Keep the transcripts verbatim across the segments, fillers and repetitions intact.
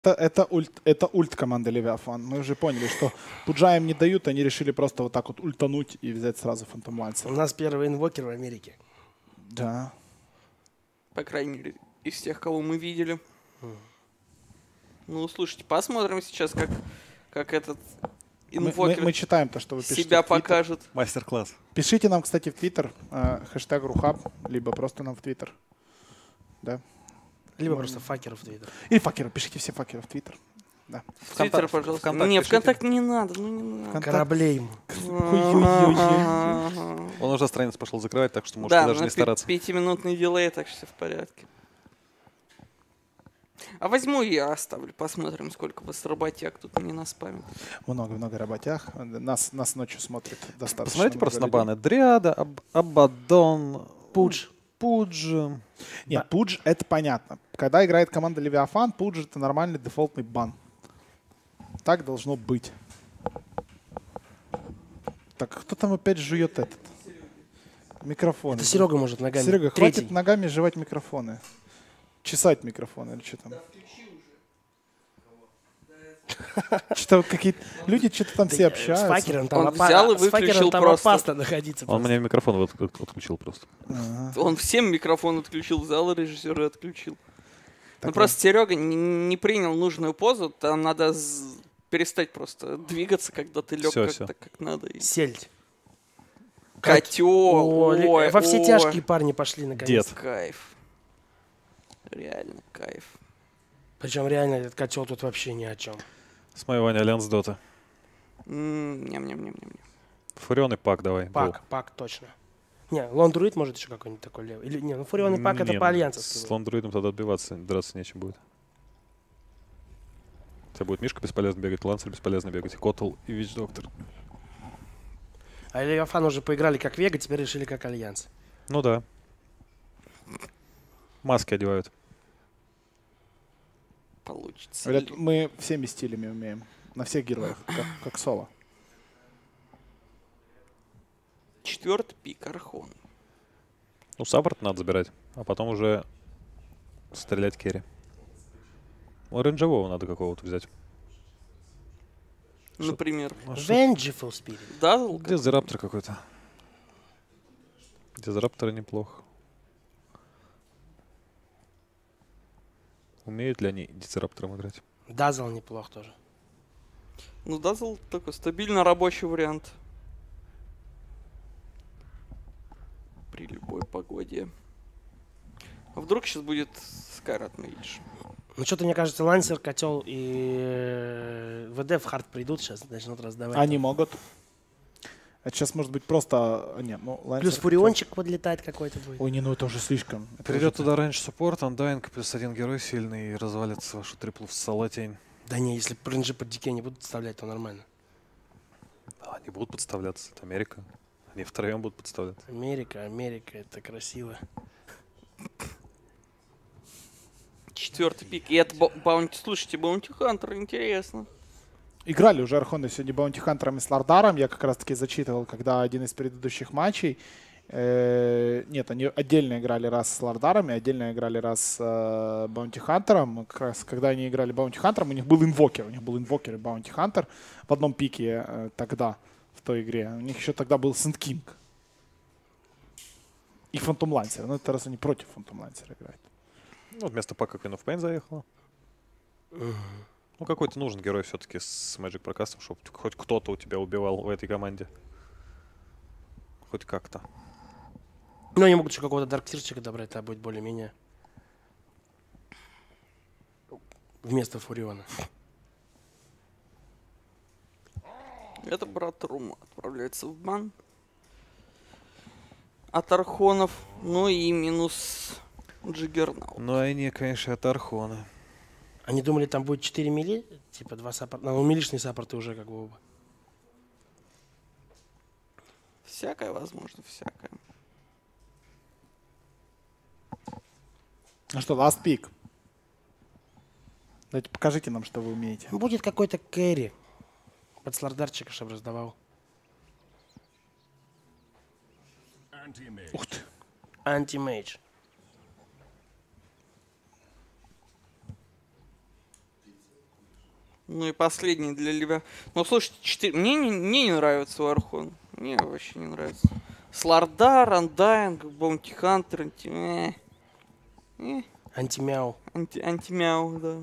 Это, это, ульт, это ульт команды Левиафан. Мы уже поняли, что пуджа им не дают, они решили просто вот так вот ультануть и взять сразу Фантом Лансер. У нас первый инвокер в Америке. Да. По крайней мере, из тех, кого мы видели. Ну, слушайте, посмотрим сейчас, как, как этот инвокер мы, мы, мы читаем то, что вы пишете себя покажет. Мастер-класс. Пишите нам, кстати, в Твиттер, э, хэштег Рухаб, либо просто нам в Твиттер. Да. Либо просто факеров в Твиттер. Или факеры, пишите все факеры в Твиттер. Да. В Твиттер, пожалуйста. ВКонтакте Не, пишите. ВКонтакте не надо, ну не надо. Контакт. Кораблей ему. Ой-ой-ой. Он уже страницу пошел закрывать, так что можете Да, даже на не стараться. пи- пятиминутный дилей, так что все в порядке. А возьму и я оставлю, посмотрим, сколько вас работяг тут не наспамит. Много-много работяг. Нас, нас ночью смотрит достаточно. Посмотрите много просто на людей. баны. Дриада, Аб- Абаддон, Пудж. Пудж. Нет, пудж это понятно. Когда играет команда Левиафан, пудж это нормальный дефолтный бан. Так должно быть. Так, кто там опять жует этот? Микрофон. Это Серега может ногами. Серега, Третий. хватит ногами жевать микрофоны. Чесать микрофоны или что там? Что-то какие-то люди что-то там все С общаются. факером там, Он опа- взял и с факером выключил там просто. опасно находиться. Он просто. мне микрофон вот от- отключил просто. Ага. Он всем микрофон отключил, взял режиссера и отключил. Так ну просто Серега не, не принял нужную позу, там надо з- перестать просто двигаться, когда ты лег Всё, как-то всё. как надо. И... Сельдь. Котё, О, ли- ой, во все ой. тяжкие парни пошли наконец. Дед. Кайф. Реально кайф. Причем реально этот котел тут вообще ни о чем. Смоевание Альянс Дота. М, Ням-ням-ням-ням. Фурион и пак давай. Пак, пак точно. Не, Лондруид может еще какой-нибудь такой левый. Или не, ну Фурион и Гоу. пак это Не, по ну, альянсовски. С ландруидом тогда отбиваться, драться нечем будет. У тебя будет Мишка бесполезно бегать, Лансер бесполезно бегать, Котл и Вич Доктор. А Левиафан уже поиграли как Вега, теперь решили как Альянс. Ну да. Маски одевают. Получится. Говорят, ли? мы всеми стилями умеем. На всех героях, как, как соло. Четвертый пик Архон. Ну, саппорт надо забирать, а потом уже стрелять керри. Ну, рейнджевого надо какого-то взять. Например. А что- Vengeful Spirit. Дазл? Дезраптор какой-то. Дезрапторы неплохо. Умеют ли они дезраптором играть? Дазл неплох тоже. Ну, Дазл такой стабильно рабочий вариант. При любой погоде. А вдруг сейчас будет Скайрат Мейдж? Ну что-то, мне кажется, Лансер, Котел и э, ВД в хард придут сейчас, начнут раздавать. Они могут. Это сейчас может быть просто... а, Нет, ну, Лансер Плюс хотел- Фуриончик подлетать какой-то будет. Ой, не, ну это уже слишком. Это Придет уже- туда раньше суппорт, андайнг, плюс один герой сильный и развалится вашу триплу в салатень. Да не, если рейнджи под дикей не будут вставлять, то нормально. Да, они будут подставляться, это Америка. Они втроем будут подставляться. Америка, Америка, это красиво. Четвертый пик. И это ба- Баунти. Слушайте, Баунти Хантер, интересно. Играли уже Архоны сегодня Баунти Хантером и с Лардаром. Я как раз таки зачитывал, когда один из предыдущих матчей. э, Нет, они отдельно играли раз с Лардарами, отдельно играли раз с э, Баунти Хантером. Как раз когда они играли Баунти Хантером, у них был инвокер. У них был инвокер и Баунти Хантер в одном пике э, тогда, в той игре. У них еще тогда был Сент Кинг. И Фантом Лансер. Ну, это раз они против Фантом Лансера играют. Ну, вместо пака Queen of Pain заехала. Ну, какой-то нужен герой все-таки с Magic прокастом, чтобы хоть кто-то у тебя убивал в этой команде. Хоть как-то. Ну, они могут еще какого-то дарктирчика добрать, это будет более-менее. Вместо Фуриона. Это брат Рума отправляется в бан. От Архонов. Ну и минус Джиггернаут. Ну, они, конечно, от Архона. Они думали, там будет четыре мили, типа два саппорта. Ну, милишные саппорты уже как бы оба. Всякое возможно, всякое. Ну что, last pick. Давайте покажите нам, что вы умеете. Будет какой-то кэрри. Под слардарчика, чтобы раздавал. Ух ты. Антимейдж. Ну и последний для Левиафана. Ну, слушайте, четыре... мне, не, мне не нравится Вархон. Мне вообще не нравится. Слардар, Андайнг, Баунти Хантер, анти... э. Э. Антимяу. Анти... Антимяу, да.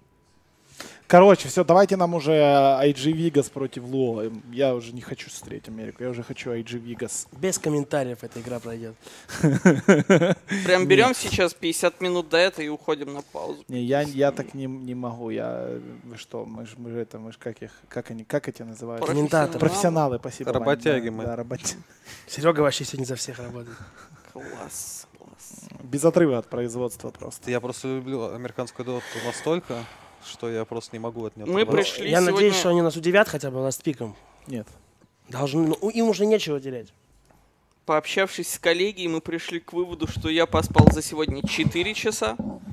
Короче, все, давайте нам уже ай джи Vegas против Луо. Я уже не хочу смотреть Америку, я уже хочу ай джи Vegas. Без комментариев эта игра пройдет. Прям берем сейчас пятьдесят минут до этого и уходим на паузу. Не, я, я так не, не могу. Я, вы что, мы же мы же это, мы же как их, как они, как эти называют? Комментаторы. Профессионалы, спасибо. Ваня. Работяги Да, мы. Да, работяги. Серега вообще сегодня за всех работает. Класс, класс. Без отрыва от производства просто. Я просто люблю американскую доту настолько, что я просто не могу от нее Мы оторваться. пришли Я сегодня... надеюсь, что они нас удивят хотя бы ластпиком. Нет. Должны, ну, им уже нечего терять. Пообщавшись с коллегией, мы пришли к выводу, что я поспал за сегодня четыре часа,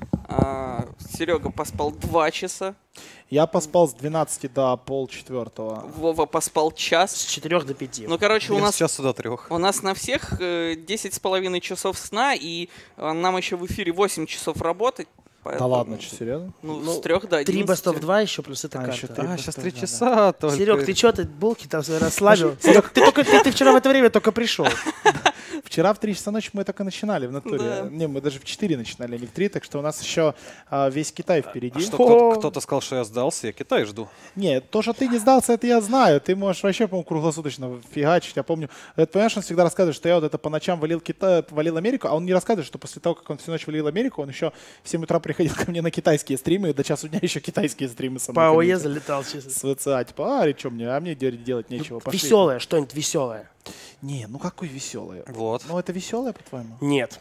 а Серега поспал два часа, Я поспал с двенадцати до полчетвертого. Вова поспал С час. четырех до пяти. Ну, короче, у Я нас, сейчас сюда трех. у нас на всех э, десять с половиной часов сна, и э, нам еще в эфире восемь часов работать. Да поэтому, ладно, что, серьезно? Ну, Ну, с трех до Три одиннадцати. бастов два еще, плюс это А, еще карта. три. А, сейчас да, три да, часа только. Серег, ты что, ты булки там свои расслабил? Серег, ты, только, ты, ты вчера в это время только пришел. Вчера в три часа ночи мы только начинали в натуре. Да. Не, мы даже в четыре начинали, а не в три, так что у нас еще а, весь Китай впереди. А что, кто-то, кто-то сказал, что я сдался, я Китай жду. Не, то, что ты не сдался, это я знаю. Ты можешь вообще, по-моему, круглосуточно фигачить. Я помню, это, понимаешь, он всегда рассказывает, что я вот это по ночам валил, Китай, валил Америку, а он не рассказывает, что после того, как он всю ночь валил Америку, он еще в семь утра приходил ко мне на китайские стримы, и до часу дня еще китайские стримы со мной. По АОЕ комментирует. залетал чисто. С ВЦА, типа, а, что мне, а мне де- делать нечего. Пошли. Веселое, что-нибудь веселое. Не, ну какой веселый. Вот. Ну это веселое, по-твоему? Нет.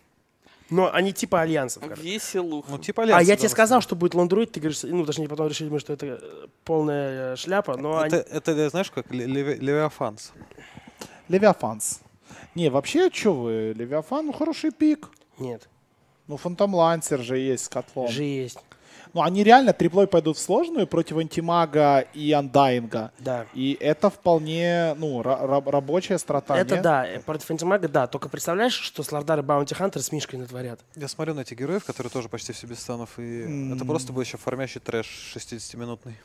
Но они типа альянсов. короче. Веселуха. Ну, типа А Альянс, я да, тебе в сказал, основном. что будет ландруид, ты говоришь, ну, даже не потом решили мы, что это э, полная э, шляпа, но Это, они... это, знаешь, как Ле- Леве- Левиафанс. Левиафанс. Не, вообще, что вы, Левиафан, ну хороший пик. Нет, Ну, Фантом Лансер же есть с котлом. же есть. Ну, они реально триплой пойдут в сложную против Антимага и Андайнга. Да. И это вполне, ну, ра- ра- рабочая страта. Это нет? да, э, против антимага, да. Только представляешь, что Слардар и Баунти Хантер с Мишкой натворят. Я смотрю на этих героев, которые тоже почти все без станов, и М. это просто будет еще формящий трэш шестидесятиминутный.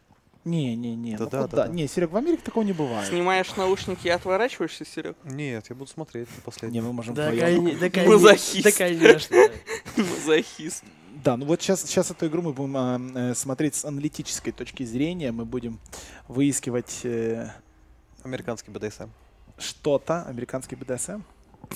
Не, не, не. ну Да-да, куда? да-да. Не, Серег, в Америке такого не бывает. Снимаешь наушники и отворачиваешься, Серег? Нет, я буду смотреть на Не, последний. мы можем Да, вдвоем. коне- да, коне- Мазохист. да, конечно. Мазохист. Да, ну вот сейчас, сейчас эту игру мы будем а, э, смотреть с аналитической точки зрения. Мы будем выискивать э, Американский би ди эс эм. что-то, американский би ди эс эм.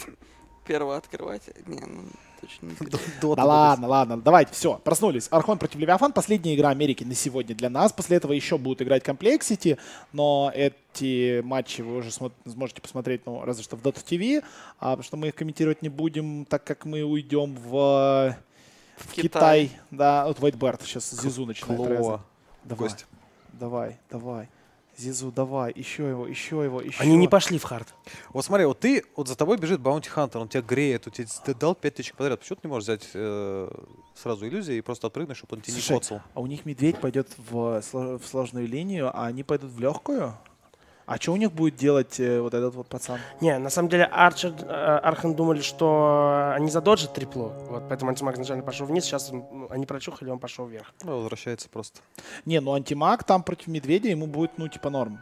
Первого открывать. Не, ну, точно не Дота Да би ди эс эм. ладно, ладно, давайте, все, проснулись. Архон против Левиафан, последняя игра Америки на сегодня для нас. После этого еще будут играть Complexity, но эти матчи вы уже смо- сможете посмотреть, ну, разве что в Dota ти ви, а, потому что мы их комментировать не будем, так как мы уйдем в, в Китай. Китай. Да, вот Whitebird сейчас Зизу начинает резать. Клоа. Давай, Гость. давай, давай. Зизу, давай, еще его, еще его, еще. Они не пошли в хард. Вот смотри, вот ты, вот за тобой бежит Баунти Хантер, он тебя греет, он тебе ты дал пять тысяч подряд. Почему ты не можешь взять э, сразу иллюзию и просто отпрыгнуть, чтобы он тебя не Слушай, коцал? а у них медведь пойдет в, сло- в сложную линию, а они пойдут в легкую? А что у них будет делать э, вот этот вот пацан? Не, на самом деле Арчер, э, Архан думали, что они задоджат трипло. Вот, поэтому антимаг изначально пошел вниз, сейчас м, они прочухали, он пошел вверх. Ну, возвращается просто. Не, ну антимаг там против медведя ему будет, ну, типа норм.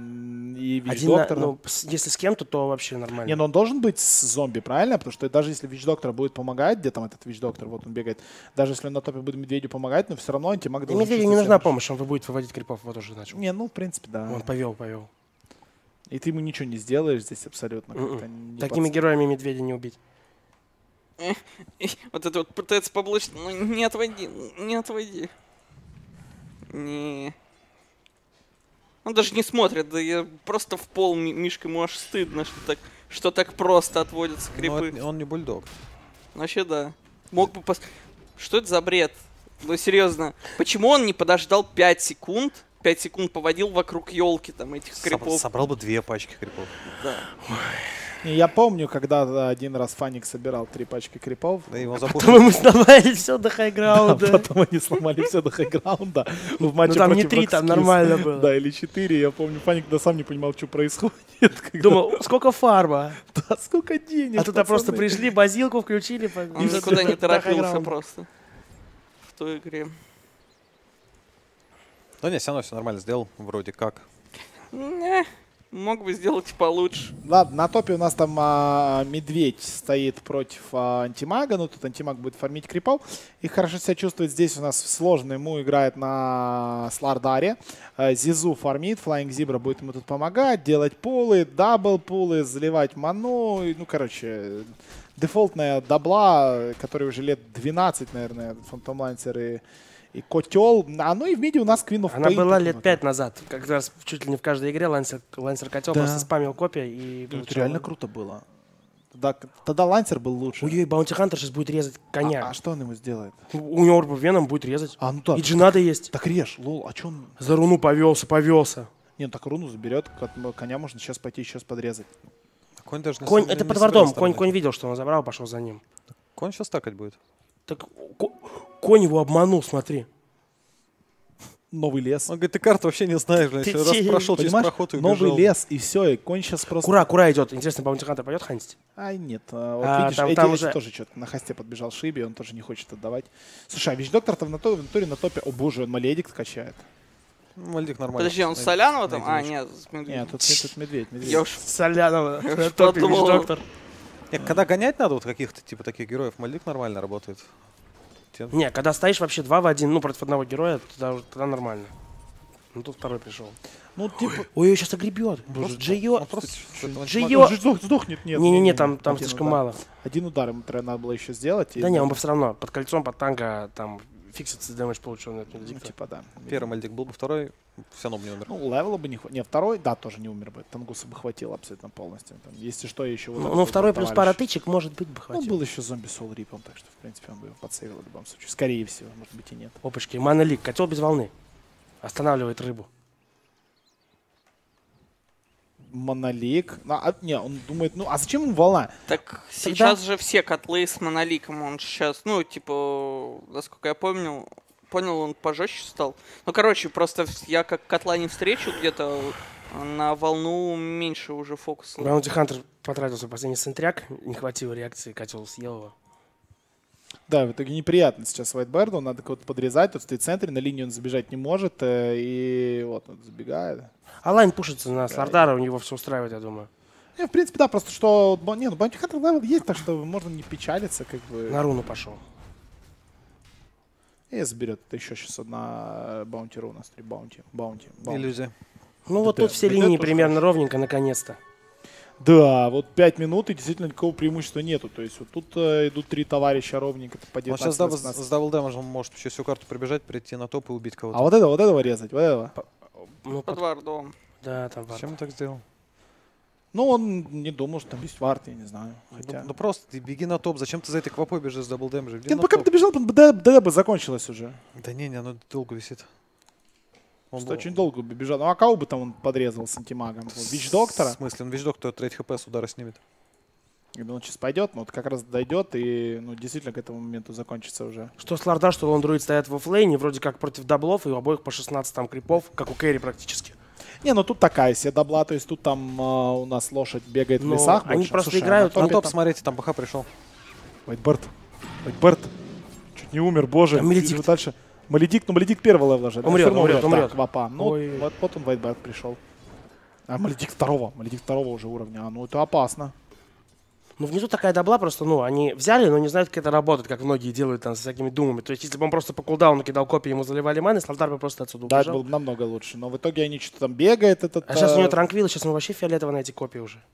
М, И Один на- Вич-доктор. ну, с- если с кем-то, то вообще нормально. Не, ну он должен быть с зомби, правильно? Потому что даже если Вич-доктор будет помогать, где там этот Вич-доктор, вот он бегает, даже если он на топе будет медведю помогать, но все равно антимаг И должен... медведю не чувствовать нужна себя помощь, он будет выводить крипов, вот уже начал. лучше. Не, ну, в принципе, да. Он повел, повел. И ты ему ничего не сделаешь здесь абсолютно. Мгм. как-то не Такими подс- героями медведя не убить. И вот это вот пытается поблочь. Ну, не отводи, не отводи. Не. Он даже не смотрит, да я просто в пол Ми- Мишка, ему аж стыдно, что так, что так просто отводятся Но крипы. это- он не бульдог. Вообще да. Мог бы пос... Что это за бред? Ну серьезно, почему он не подождал пять секунд? пять секунд поводил вокруг елки там этих Соб- крипов. собрал бы две пачки крипов. Да. Не, я помню, когда один раз Фаник собирал три пачки крипов. Да, его Потом запушили. мы сломали все до Да, хайграунда. потом они сломали все до хайграунда в Ну матче там не против три, там Rockskills. нормально было. Да, или четыре. Я помню, Фаник да сам не понимал, что происходит. когда- Думал, сколько фарма? Да, сколько денег, А туда просто пацаны. пришли, базилку включили. по- Он и всё, никуда не до торопился хайграунда. просто. В той игре. Ну не, все равно все нормально сделал, вроде как. Не, мог бы сделать и получше. Ладно, на топе у нас там а, Медведь стоит против а, Антимага. Ну, тут Антимаг будет фармить крипов. И хорошо себя чувствует здесь. У нас сложно ему играет на Слардаре. А, Зизу фармит, Flying Zebra будет ему тут помогать, делать пулы, дабл пулы, заливать ману. И, ну, короче, дефолтная дабла, который уже лет двенадцать, наверное, Фантом Лансер и... И Котел. А ну и в миде у нас Queen of Она Pain была тут лет много. пять назад. Как раз чуть ли не в каждой игре Лансер, Лансер Котел Да. просто спамил копия и... Ну, это получал- реально круто было. Тогда, тогда Лансер был лучше. Ой-ой, Баунти Хантер сейчас будет резать коня. А, а что он ему сделает? У него Орбу Веном будет резать. А, ну так. И Джинада есть. Так режь, лол, а чё он... За руну повелся, повелся. Не, ну так руну заберет, кот- коня можно сейчас пойти сейчас подрезать. Конь даже не Конь, с- это не под собирался вардом. там Конь, быть. конь видел, что он забрал, пошел за ним. Конь сейчас стакать будет. Так ко- конь его обманул, смотри. Новый лес. Он говорит, ты карту вообще не знаешь, блядь. Ты Раз че- прошел через Понимаешь, проход и новый убежал. лес, и все, и конь сейчас просто... Кура, Кура идет. Интересно, Баунти Хантер пойдет хантить? Ай, нет. а, вот А, видишь, там- Эдди, там Эдди уже- тоже что-то на хосте подбежал Шиби, он тоже не хочет отдавать. Слушай, а Вич-доктор-то в натуре, в натуре на топе... О боже, он Маледик качает. Ну, Мальдик нормально. Подожди, он с На- Солянова на там? А, единичку. нет, с Медведем. Нет, тут, тут медведь, медведь. Я уж Солянова. Я На уж топе подумал. Вич-доктор. Не, когда гонять надо вот каких-то типа таких героев, Мальдик нормально работает. Те- Не, когда стоишь вообще два в один, ну, против одного героя, тогда, уже- тогда нормально. Ну, тут второй пришел. Ну, типа... Ой, ее сейчас огребет. Боже, Джио. Он просто что-то- Джио. Он же сдох- сдохнет, нет. Не-не-не, там, там Один слишком удар. мало. Один удар ему треба- надо было еще сделать. и- Да не, он бы все равно под кольцом, под танго, там, фиксится дэмэдж получил от Ну, Медведика. типа, да. Первый Мальдик был бы, второй все равно бы не умер. Ну, левела бы не хватило. Не, второй, да, тоже не умер бы. Тангуса бы хватило абсолютно полностью. Там, если что, еще... вот Ну, этот ну, вот второй плюс товарищ. пара тычек, может быть, бы Он хватило. был еще зомби Soul Рипом, так что, в принципе, он бы его подсейвил в любом случае. Скорее всего, может быть и нет. Опачки, Монолик, котел без волны. Останавливает рыбу. Монолик. Ну, а, не, он думает, ну, а зачем ему волна? Так сейчас же все котлы с моноликом, он сейчас, ну, типа, насколько я помню, понял, он пожестче стал. Ну, короче, просто в- я как котла не встречу, где-то на волну меньше уже фокуса. Баунти Хантер потратил свой последний сентряк, не хватило реакции, котел съел его. Да, в итоге неприятно сейчас Вайтберду, надо кого-то подрезать, тут стоит в центре, на линию он забежать не может, э, и вот он забегает. А лайн пушится на Слардара, у него все устраивает, я думаю. Не, в принципе, да, просто что... бо- Не, ну, Bounty Hunter левел есть, так что можно не печалиться, как бы. На руну пошел. И заберет еще сейчас одна Баунти руна, три Баунти, Баунти, Баунти. Иллюзия. Ну вот Да, тут все да, линии тоже примерно хорошо. ровненько, наконец-то. Да, вот пять минут и действительно никакого преимущества нету. То есть вот тут э, идут три товарища ровненько по Он девятнадцать сейчас с дабл- восемнадцать. с дабл дэмэджем может еще всю карту прибежать, прийти на топ и убить кого-то. А вот это, вот этого резать, вот этого. Ну, Под под- вардом. Да, там вард. Зачем он так сделал? Ну, он не думал, что там есть вард, я не знаю. Хотя... Ну, ну просто ты беги на топ. Зачем ты за этой квапой бежишь с дабл дэмэджем? Иди Не, ну, на пока бы топ. добежал, д д бы закончилось уже. Да не, не, оно долго висит. Он Просто был- очень долго бы бежал. Ну, а кого бы там он подрезал с антимагом? Вот Вич Доктора? В смысле? Он Вич Доктор треть хп с удара снимет. Я думал, он сейчас пойдет, но вот как раз дойдет и, ну, действительно к этому моменту закончится уже. Что Слардар, что Лондруид стоят в оффлейне, вроде как против даблов, и у обоих по шестнадцать там крипов, как у Кэрри практически. Не, ну тут такая себе дабла, то есть тут там а, у нас лошадь бегает в Но лесах. они больше. просто Слушай, играют а На топе топ, там- смотрите, там БХ пришел. Вайтберд. Вайтберд. Чуть не умер, боже. А Маледикт? Вижу дальше. Маледикт, ну Маледикт первого левела же. да? Умрет, Всё равно умрет, да, умрет. Квапа. Ну, Ой. вот, вот он Вайтберд пришел. А Маледикт второго. Маледикт второго уже уровня. А, ну это опасно. Ну, внизу такая дабла просто, ну, они взяли, но не знают, как это работает, как многие делают там со всякими думами. То есть, если бы он просто по кулдауну кидал копии, ему заливали маны, Слардар бы просто отсюда Да, это убежал. было бы намного лучше. Но в итоге они что-то там бегают. Этот, А сейчас у него э, транквил, сейчас ему вообще фиолетово на эти копии уже.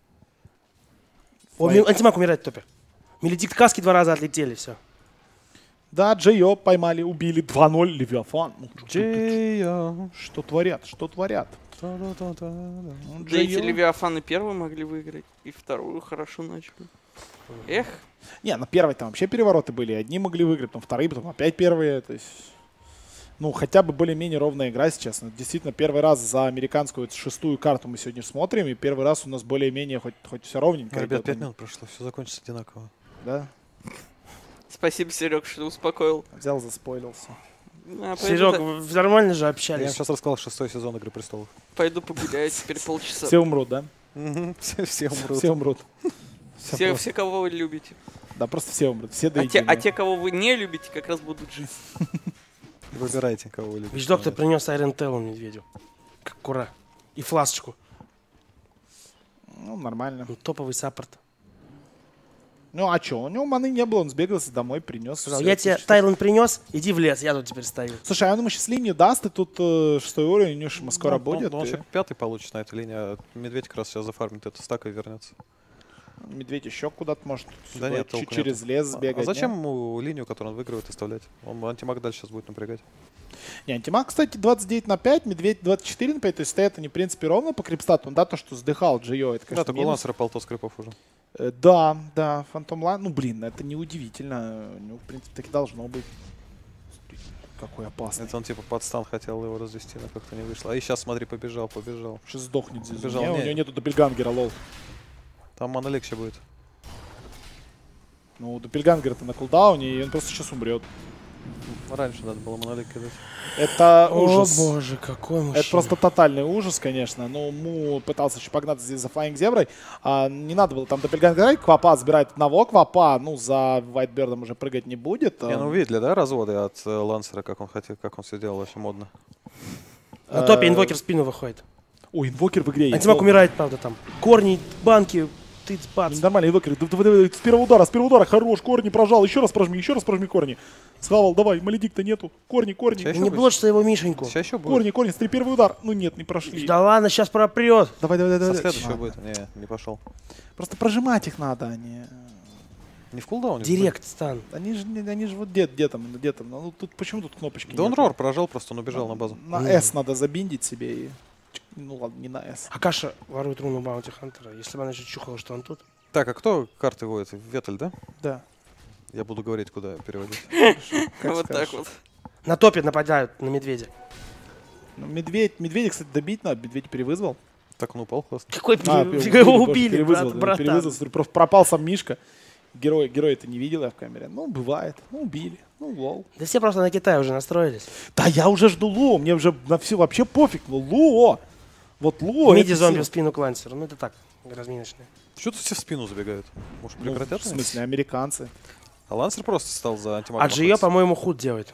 О, Флайт. Ми- антимаг умирает в топе. Меледикт каски два раза отлетели, все. Да, Джейо поймали, убили. два ноль Левиафан. Ну, что, Джейо. что творят? Что творят? Та-да-та-та-да. Ну, Да эти Джейо- Левиафаны первые могли выиграть, и вторую хорошо начали. Эх, Не, на первой там вообще перевороты были. Одни могли выиграть, потом вторые, потом опять первые. То есть, ну, хотя бы более-менее ровная игра сейчас. Ну, действительно, первый раз за американскую вот шестую карту мы сегодня смотрим. И первый раз у нас более-менее хоть, хоть все ровненько. Ну, Ребят, идет. пять минут прошло, все закончится одинаково. Да, спасибо, Серег, что успокоил. взял, заспойлился. А, пойду, Серег, да- вы нормально же Я им общались. сейчас рассказал шестой сезон Игры престолов. пойду погуляю теперь полчаса. Все умрут, да? Все, все умрут. Все умрут. Всё Все, просто. все, кого вы любите. Да, просто все умрут. Все до А те, а единого. те, кого вы не любите, как раз будут жить. Выбирайте, кого вы любите. Вещдоктор принес Iron Talon медведю. Как кура. И фласочку. Ну, нормально. Ну, топовый саппорт. Ну, а что? У него маны не было, он сбегался домой, принес. Сказал, я тебе Тайлон принес, иди в лес, я тут теперь стою. Слушай, а он ему сейчас линию даст, и тут э, шестой уровень, у него ему скоро Ну, будет. Он, он и еще пятый получит на этой линии, а медведь как раз сейчас зафармит это стак и вернется. Медведь еще куда-то может Да сюда, нет, чуть толку через нету. лес А- сбегать. А зачем не? ему линию, которую он выигрывает, оставлять? Он антимаг дальше сейчас будет напрягать. Не, антимаг, кстати, двадцать девять на пять, медведь двадцать четыре на пять, то есть стоят они, в принципе, ровно по крипстату. Да, то, что сдыхал Джио, это, Да, конечно, так у минус. Лансера полтос скрипов уже. Э, Да, да, Фантом Лан, ну, блин, это неудивительно. Ну, в принципе, так и должно быть. Какой опасный. Это он типа под стан хотел его развести, но как-то не вышло. А и сейчас, смотри, побежал, побежал. Сейчас сдохнет здесь. Бежал, Не, у не. него нету Доппельгангера, лол. Там монолик еще будет. Ну, Доппельгангер-то на кулдауне, и он просто сейчас умрет. Раньше надо было монолик кидать. Это ужас. О боже, какой мужчина. Это просто тотальный ужас, конечно. Ну, Му пытался еще погнаться здесь за Флайинг Зеброй. А, не надо было там Доппельгангера. Квапа забирает одного Квапа. Ну, за Вайтбердом уже прыгать не будет. Не, ну видели, да, разводы от э, Лансера, как он хотел, как он все делал, вообще модно. На топе Э, инвокер в спину выходит. Ой, инвокер в игре есть. Антимаг Лол. умирает, правда, там. Корни, банки, ты бац. Нормально, инвокер. Д- д- д- С первого удара, с первого удара. Хорош, корни прожал. Еще раз прожми, еще раз прожми корни. Схавал, давай, Маледикта нету. Корни, корни. Чё? Не Еще блочь его Мишеньку. Сейчас еще будет. Корни, корни, смотри, первый удар. Ну нет, не прошли. Да ладно, сейчас пропрет. Давай, давай, давай. Со давай. следующего Ладно. будет. Не, не пошел. Просто прожимать их надо, а не... Не в кулдауне. Директ стан. Они же, не- они же вот где, где там, где там. Ну тут почему тут кнопочки Да он нету? рор прожал, просто он убежал на базу. На Мгм. S надо забиндить себе и... чик, ну ладно, не на S. Акаша ворует руну Баунти Хантера. Если бы она еще чухала, что он тут. Так, а кто карты водит? Ветель, да? Да. Я буду говорить, куда переводить. Как Вот скажешь. так вот. На топе нападают на медведя. Ну, медведь, медведя, кстати, добить надо. Медведь перевызвал. Так он упал просто. Какой А, пере- пере- его боже, убили, перевызвал, брат, да, братан. перевызвал. Смотри, просто пропал сам Мишка. Герой, герой это не видел я в камере. Ну, бывает. Ну, убили. Ну, лол. Да все просто на Китай уже настроились. Да я уже жду Луо. Мне уже на все вообще пофиг. Ну, Луо. Вот Луо. Миди это зомби сила. в спину к лансеру. Ну это так, разминочные. Что тут все в спину забегают? Может, Ну, прекратят? в смысле, американцы. А Лансер просто стал за антимагом. А Джио, по-моему, худ делает.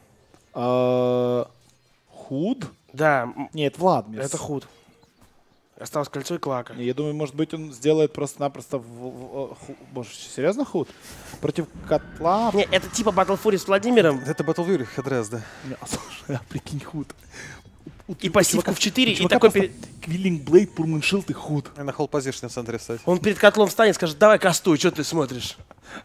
А, Худ? Да, м, Нет, Владмир. это худ. Осталось кольцо и клака. Не, я думаю, может быть, он сделает просто-напросто... В, в- ху- Боже, серьезно худ? Против котла? Не, это типа Battle Fury с Владимиром. Это Battle Fury Хедрес, да. Не, а, слушай, а прикинь, худ. У- у- И у пассивку чувака- в четыре, у и чувака такой просто перед- Квиллинг Блейд, Пурманшилд и худ. И на холл позишн в центре стать. Он перед котлом встанет и скажет, давай кастуй, что ты смотришь?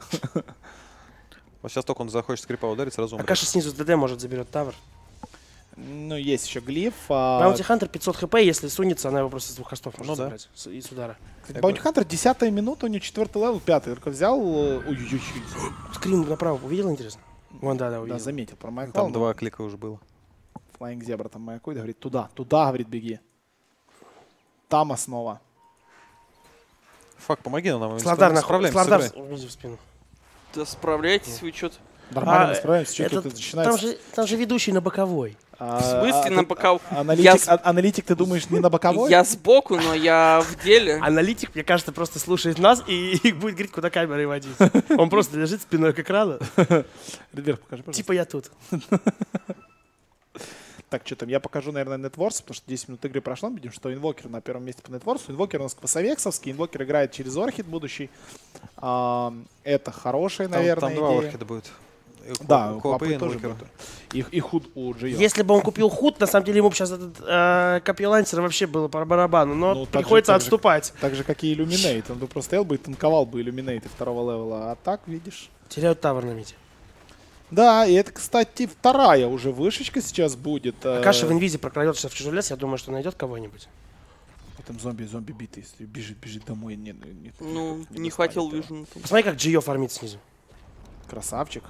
Вот сейчас только он захочет скрипа ударить, сразу умрет. Акаша снизу с ДД может заберет тавер. Ну, есть еще глиф. а, Баунти Хантер пятьсот хп, если сунется, она его просто с двух кастов может Ну да. забрать. С- И с удара. кстати, Баунти Хантер, десятая минута, у него четвертый левел, пятый. Только взял... э, Ой-ой-ой. Скрин направо увидел, интересно? Вон, да, да, увидел. Да, заметил, про Майкл. Там два клика уже было. Флайинг Зебра там маякует, говорит, туда, туда, говорит, беги. Там основа. Фак, помоги нам. мы Слардар, не на справляемся с Слардар игрой. увидел в спину. Да справляйтесь вы что-то. Нормально А, справимся, что этот- тут Там начинается. же, там же ведущий на боковой. А, В смысле а, на ты- боковой? Аналитик, Я с- а- аналитик, ты думаешь, не на боковой? Я сбоку, но я в деле. Аналитик, мне кажется, просто слушает нас и, и будет говорить, куда камерой водить. Он просто лежит спиной к экрану. Редверк, покажи, пожалуйста. Типа я тут. Так, что там, я покажу, наверное, нетворс, потому что десять минут игры прошло, мы видим, что инвокер на первом месте по нетворсу. Инвокер у нас квасовексовский, инвокер играет через орхид будущий. А, это хорошая, Там, наверное, там два идея. орхида будет. И Да, Коп- у Коп Квапы и тоже Инвокер. будет. И, и худ у Джио. Если бы он купил худ, на самом деле ему бы сейчас этот э, копье лансера вообще было по барабану. Но Ну, так же- приходится так же- отступать. Так же, как и иллюминейт. Он бы просто стоял бы и танковал бы иллюминейты второго левела. А так, видишь... Теряют тавер на мите. Да, и это, кстати, вторая уже вышечка сейчас будет. э, Акаша в инвизе прокрадется сейчас в чужой лес, я думаю, что найдет кого-нибудь. Там зомби, зомби битый, если бежит, бежит домой. Не, не, не- Ну, не не достанет хватил его. вижу. Посмотри, как Джио фармит снизу. Красавчик.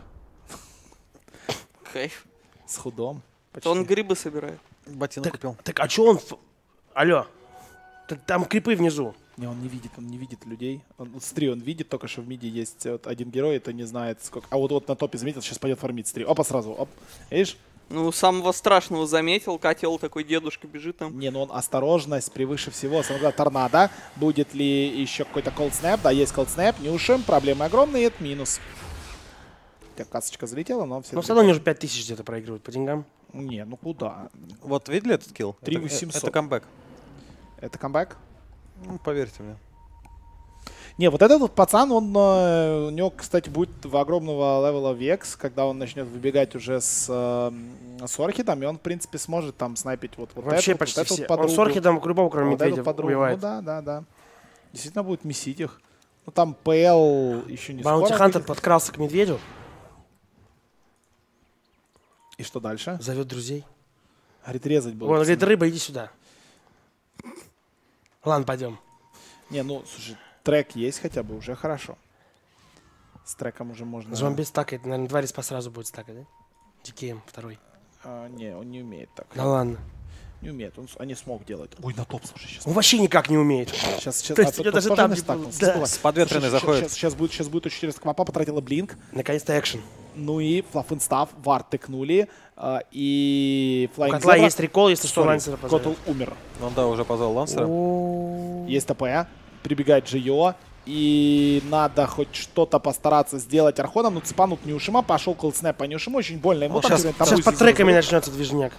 Кайф. С худом. То он Почти. грибы собирает. Ботинок Так, купил. так а чё он... ф- Алло. Так там крипы внизу. Не, он не видит, он не видит людей. Он, вот смотри, он видит только, что в миде есть вот один герой, это не знает сколько. А вот, вот на топе заметил, сейчас пойдет фармить. Смотри, опа, сразу, оп. Видишь? Ну, самого страшного заметил. Котел такой, дедушка бежит там. Не, ну он осторожность превыше всего. Самое торнадо. Будет ли еще какой-то cold snap? Да, есть cold snap. Нюшим. Проблемы огромные, это минус. хотя касочка залетела, но все. Но все равно они уже пять тысяч где-то проигрывают по деньгам. Не, ну куда? Вот видели этот килл? три Это- восемьсот. Это камбэк. Это камбэк? Ну, поверьте мне. Не, вот этот вот пацан, он, э, у него, кстати, будет в огромного левела векс, когда он начнет выбегать уже с, э, с Орхидом, и он, в принципе, сможет там снайпить вот, вот Вообще эту, почти вот эту все. вот Он подругу, с Орхидом любого, кроме вот эту медведя, подругу. убивает. Ну да, да, да. Действительно будет месить их. Ну там ПЛ еще не Баунти скоро Хантер выйдет. подкрался к медведю, И что дальше? зовет друзей. Говорит, резать будет. Он говорит, рыба, иди сюда. Ладно, пойдем. Не, ну, слушай, трек есть хотя бы, уже хорошо. С треком уже можно... Зомби стакает, наверное, два респа сразу будет стакать, да? Дикеем второй. А, не, он не умеет так. Да ладно. Не умеет, он, с- они смог делать. Ой, на топ, слушай, сейчас. Он вообще никак не умеет. Сейчас, сейчас, То есть тебе даже там не стакнул, было, да. С подветренной Слушай, заходит. Сейчас, сейчас будет, сейчас будет очень интересно. Кмапа потратила блинк. Наконец-то экшен. Ну и флаффинстав, вард тыкнули. а, И У флайнг котла Зебра- есть рекол, если что, Сори, лансера позовет. Котл умер. Он, да, уже позвал лансера. Есть ТП, прибегает Джио. И надо хоть что-то постараться сделать Архоном. Но цепанут Нюшима, пошел колл-снэп по Нюшиму. Очень больно ему. Он там щас- теперь там Сейчас Рузи под треками заразил. начнется движняк.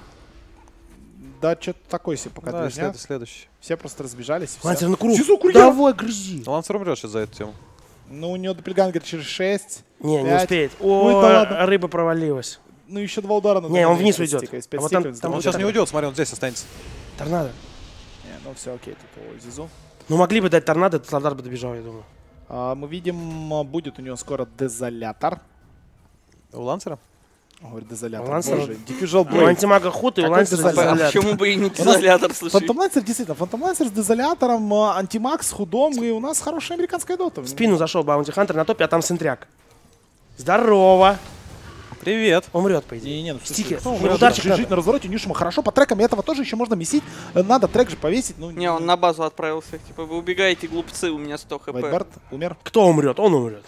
Да, что-то такой себе пока Да, движняк. след- следующий. Все просто разбежались. и всё. Лансер на круг. Зизу, курьер! Давай, грызи. Ну, лансер умрет сейчас за эту тему. Ну, у него Доппельгангер через шесть. Не, не Пять. успеет. Ой, О, да ладно. рыба провалилась. Ну, еще два удара надо. Не, он нанести вниз с уйдет. стикой, с А пять вот там- стиков, с там двух Он сейчас не ударов. уйдет, смотри, он здесь останется. Торнадо. Не, ну все окей, тут о, Зизу. Ну, могли бы дать торнадо, этот Лардар бы добежал, я думаю. А, мы видим, а, будет у него скоро дезолятор. У лансера? Он говорит, дезолятор. У Лансера- Боже, Diffusal У Blade. антимага худ и у Какой Лансера дезолятор? А дезолятор. почему бы и не изолятор, слушай? Фантом Лансер, действительно, Фантом Лансер с дезолятором, а, антимаг с худом, и у нас хорошая американская дота. В спину зашел Баунти Хантер на топе, а там Сентряк. Здорово. Привет. Умрет, по идее. Не, не, ну, слушай, Стикер. кто Ну, умрет? ударчик Жить надо. на развороте Нюшима хорошо, по трекам этого тоже еще можно месить. Э, Надо трек же повесить. Ну, Не, он на базу отправился. Типа, вы убегаете, глупцы, у меня сто хп. Вайтбард умер. Кто умрет? Он умрет.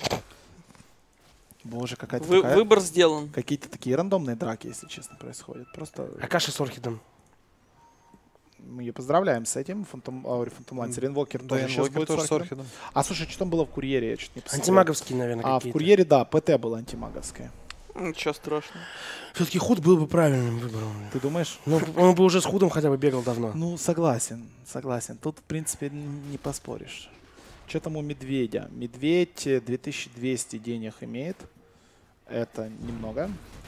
Боже, какая-то Вы- такая... Выбор сделан. Какие-то такие рандомные драки, если честно, происходят. Просто Акаши с Орхидом. мы ее поздравляем с этим. Фантом, а, Фантом Лансер, Инвокер Да, тоже сейчас инвокер будет тоже с с Орхидом. Орхидом. А слушай, что там было в курьере? Я чуть не посмотрел. Антимаговские, наверное, А в какие-то. курьере, да, ПТ было антимаговское. Ничего страшного. Все-таки худ был бы правильным выбором. Ты думаешь? Ну, он бы уже с худом хотя бы бегал давно. Ну, согласен, согласен. Тут, в принципе, н- не поспоришь. Что там у Медведя? Медведь э, две тысячи двести денег имеет. Это немного.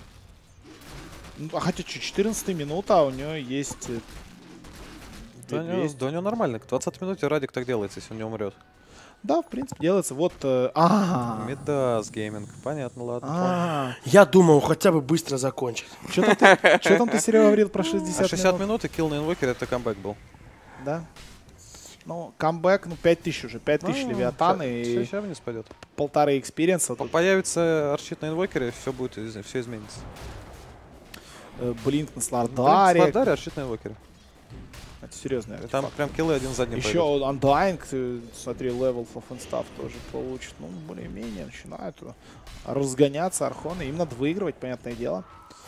Ну, а хотя чуть четырнадцатая минута, а у него есть... э, Да, у него, двести. да у него нормально. К двадцатой минуте Радик так делается, если он не умрет. Да, в принципе, делается. Вот... э, А, Медас гейминг. Понятно, ладно. понял. а, Я думал, хотя бы быстро закончит. что там ты, что там ты, Серега, говорил про А шестьдесят шестьдесят минут? минут и килл на инвокере это камбэк был. Да. Ну, камбэк, ну, пять тысяч уже. пять тысяч Левиатан и Сейчас вниз пойдет. полторы экспириенса. Тут, Появится арчит на инвокере, все будет, все изменится. э, Блинк на Слардаре. Слардаре. Слардаре, арчит на инвокере. Это серьезный И артефакт. там прям киллы один за одним Еще пойдут. Undying, ты, смотри, левел Флаффенстаф тоже получит. Ну, более-менее начинают разгоняться архоны. Им надо выигрывать, понятное дело.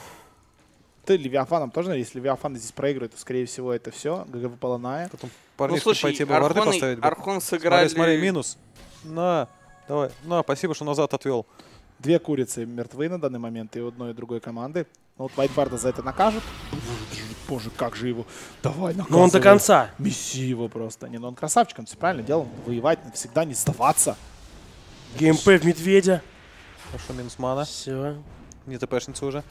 Ты Левиафаном тоже, если Левиафан здесь проигрывает, то, скорее всего, это все. ГГ выпало на. Потом Ну, парнишке слушай, пойти бы варды Архон, поставить бы. Архон Смотри, сыграли... смотри, минус. На, давай. На, спасибо, что назад отвел. Две курицы мертвы на данный момент и у одной и другой команды. Ну, вот Вайтбарда за это накажут. Боже, как же его. Давай, наказывай. Но он до конца. Месси его просто. Не, ну он красавчик, он все правильно делал. Воевать навсегда, не сдаваться. Геймпэ в медведя. Хорошо, минус мана. Все. Не тпшница уже.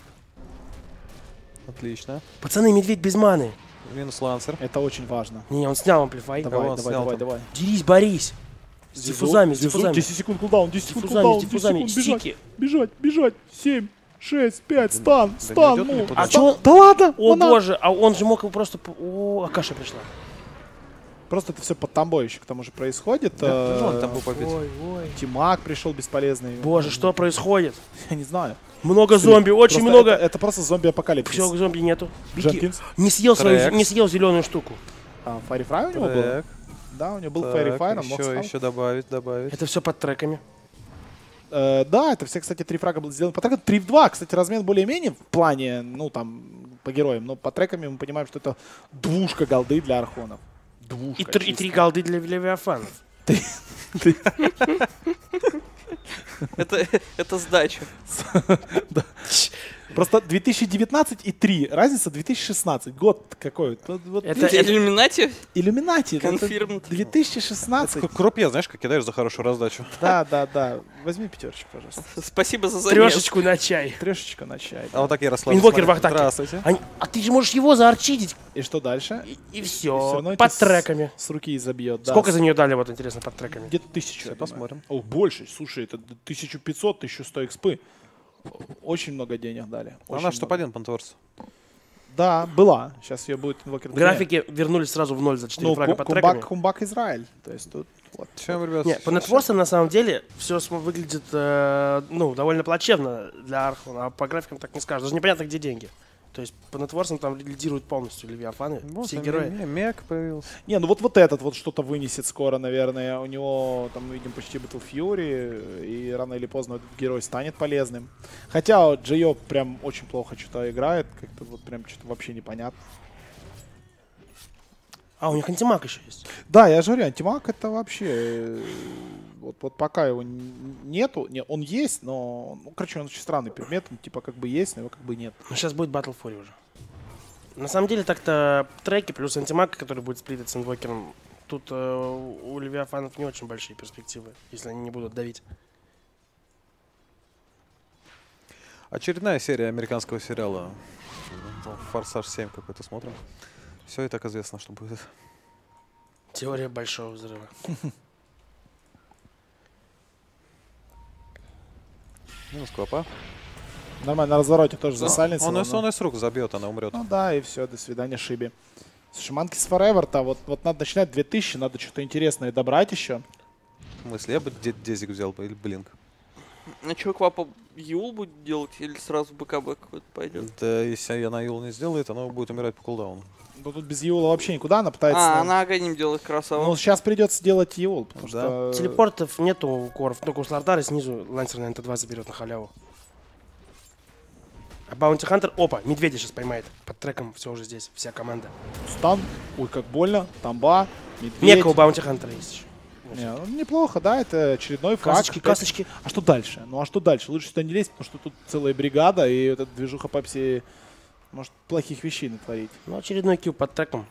Отлично. Пацаны, медведь без маны. Минус лансер. Это очень важно. Не, он снял амплифай. Давай, он давай, снял давай, там? давай. Дерись, борись. С Зизу, диффузами, с Зизу, диффузами. десять секунд кулдаун, десять секунд Диффузами, кулдаун, с десять диффузами. секунд, бежать, Стики. бежать, бежать. семь, шесть, пять, стан, да не стан, уйдет ли ну. куда? А стан. чё? Да ладно, О она- боже, а он же мог его просто... по- О, Акаша пришла. Просто это все под тамбой еще к тому же происходит. Да, ну, он Э, там был побить. Ой, ой. Тимак пришел бесполезный. Боже, что происходит? Я не знаю. Много зомби, очень Просто много. Это, это просто зомби-апокалипсис. Все, зомби нету. Беги. Дженкинс. Не съел, свою, Трекс. не съел зеленую штуку. А, Fairy Fry у него был? Так, Да, у него был так, Fairy Fry, он мог еще, стал. еще добавить, добавить. Это все под треками. Э, да, это все, кстати, три фрага было сделано по трекам. три в два, кстати, размен более-менее в плане, ну, там, по героям. Но по треками мы понимаем, что это двушка голды для архонов. Двушка. И, три- и чисто. три голды для левиафанов. Это, это сдача. Просто две тысячи девятнадцать и три. Разница две тысячи шестнадцать. Год какой? Вот, вот, Это- видите, Иллюминати? Иллюминати. это Конфирм. две тысячи шестнадцать. К- Крупье, знаешь, как кидаешь за хорошую раздачу. Да, да, да. Возьми пятерочку, пожалуйста. Спасибо за замес. Трешечку на чай. Трешечку на чай. А вот так Ярослав. Инвокер в смотри. атаке. Здравствуйте. Они- А ты же можешь его заорчидить. И что дальше? И, и И все. всё равно Под это с- треками. С руки забьет. Да. Сколько за нее дали, вот интересно, под треками? Где-то тысячу. Сейчас я думаю. посмотрим. О, больше. Слушай, это тысяча пятьсот, тысяча сто экспы. Очень много денег дали. Она Очень что много. один Пантворс. Да, была. Сейчас ее будет инвокер. Графики вернулись сразу в ноль за четыре Ну, фрага кум- под треками. кумбак, кумбак Израиль. То есть тут вот. Чем, ребят? Не, по нетворсам на самом деле все выглядит э, ну, довольно плачевно для Архона, а по графикам так не скажешь. Даже непонятно, где деньги. То есть по нетворсам там лидируют полностью Левиафаны, Вот, все там герои. ме- Мек появился. Не, ну вот, вот этот вот что-то вынесет скоро, наверное. У него там мы видим почти Battle Fury, и рано или поздно этот герой станет полезным. Хотя Джейо прям очень плохо что-то играет, как-то вот прям что-то вообще непонятно. А, у них антимаг еще есть. Да, я же говорю, антимаг это вообще... э, Вот, вот пока его н- нету, не, он есть, но, ну, короче, он очень странный предмет, он типа как бы есть, но его как бы нет. Но сейчас будет Battle Fury уже. На самом деле так-то треки плюс антимаг, который будет сплитать с инвокером, тут э, у Левиафанов не очень большие перспективы, если они не будут давить. Очередная серия американского сериала. Ну, Форсаж семь какой-то смотрим. Все и так известно, что будет. Теория большого взрыва. Минус Квапа. Нормально, на развороте тоже Он, засальница. он, но- из- он из рук забьет, она умрет. Ну да, и все, до свидания, Шиби. Слушай, Monkeys Forever-то, вот, вот надо начинать две тысячи, надо что-то интересное добрать еще. В смысле, я бы де- Дезик взял бы или Блинк. А что, Квапа Юл будет делать или сразу БКБ какой-то пойдет? Да, если она Юл не сделает, она будет умирать по кулдауну. Ну тут без Юла вообще никуда, она пытается... А, ну, она Аганим делает красава. Ну, сейчас придется делать Юл, потому Да. что... Телепортов нету у коров, только у Слардара снизу лансер на эн тэ два заберет на халяву. А Баунти Хантер, опа, медведя сейчас поймает. Под треком все уже здесь, вся команда. Стан, ой, как больно, тамба, медведь. Мека у Баунти Хантера есть еще. Не, ну, неплохо, да, это очередной факт. Касочки, касочки. А что дальше? Ну а что дальше? Лучше сюда не лезть, потому что тут целая бригада, и эта движуха Пепси может плохих вещей натворить. Ну, очередной кью под треком.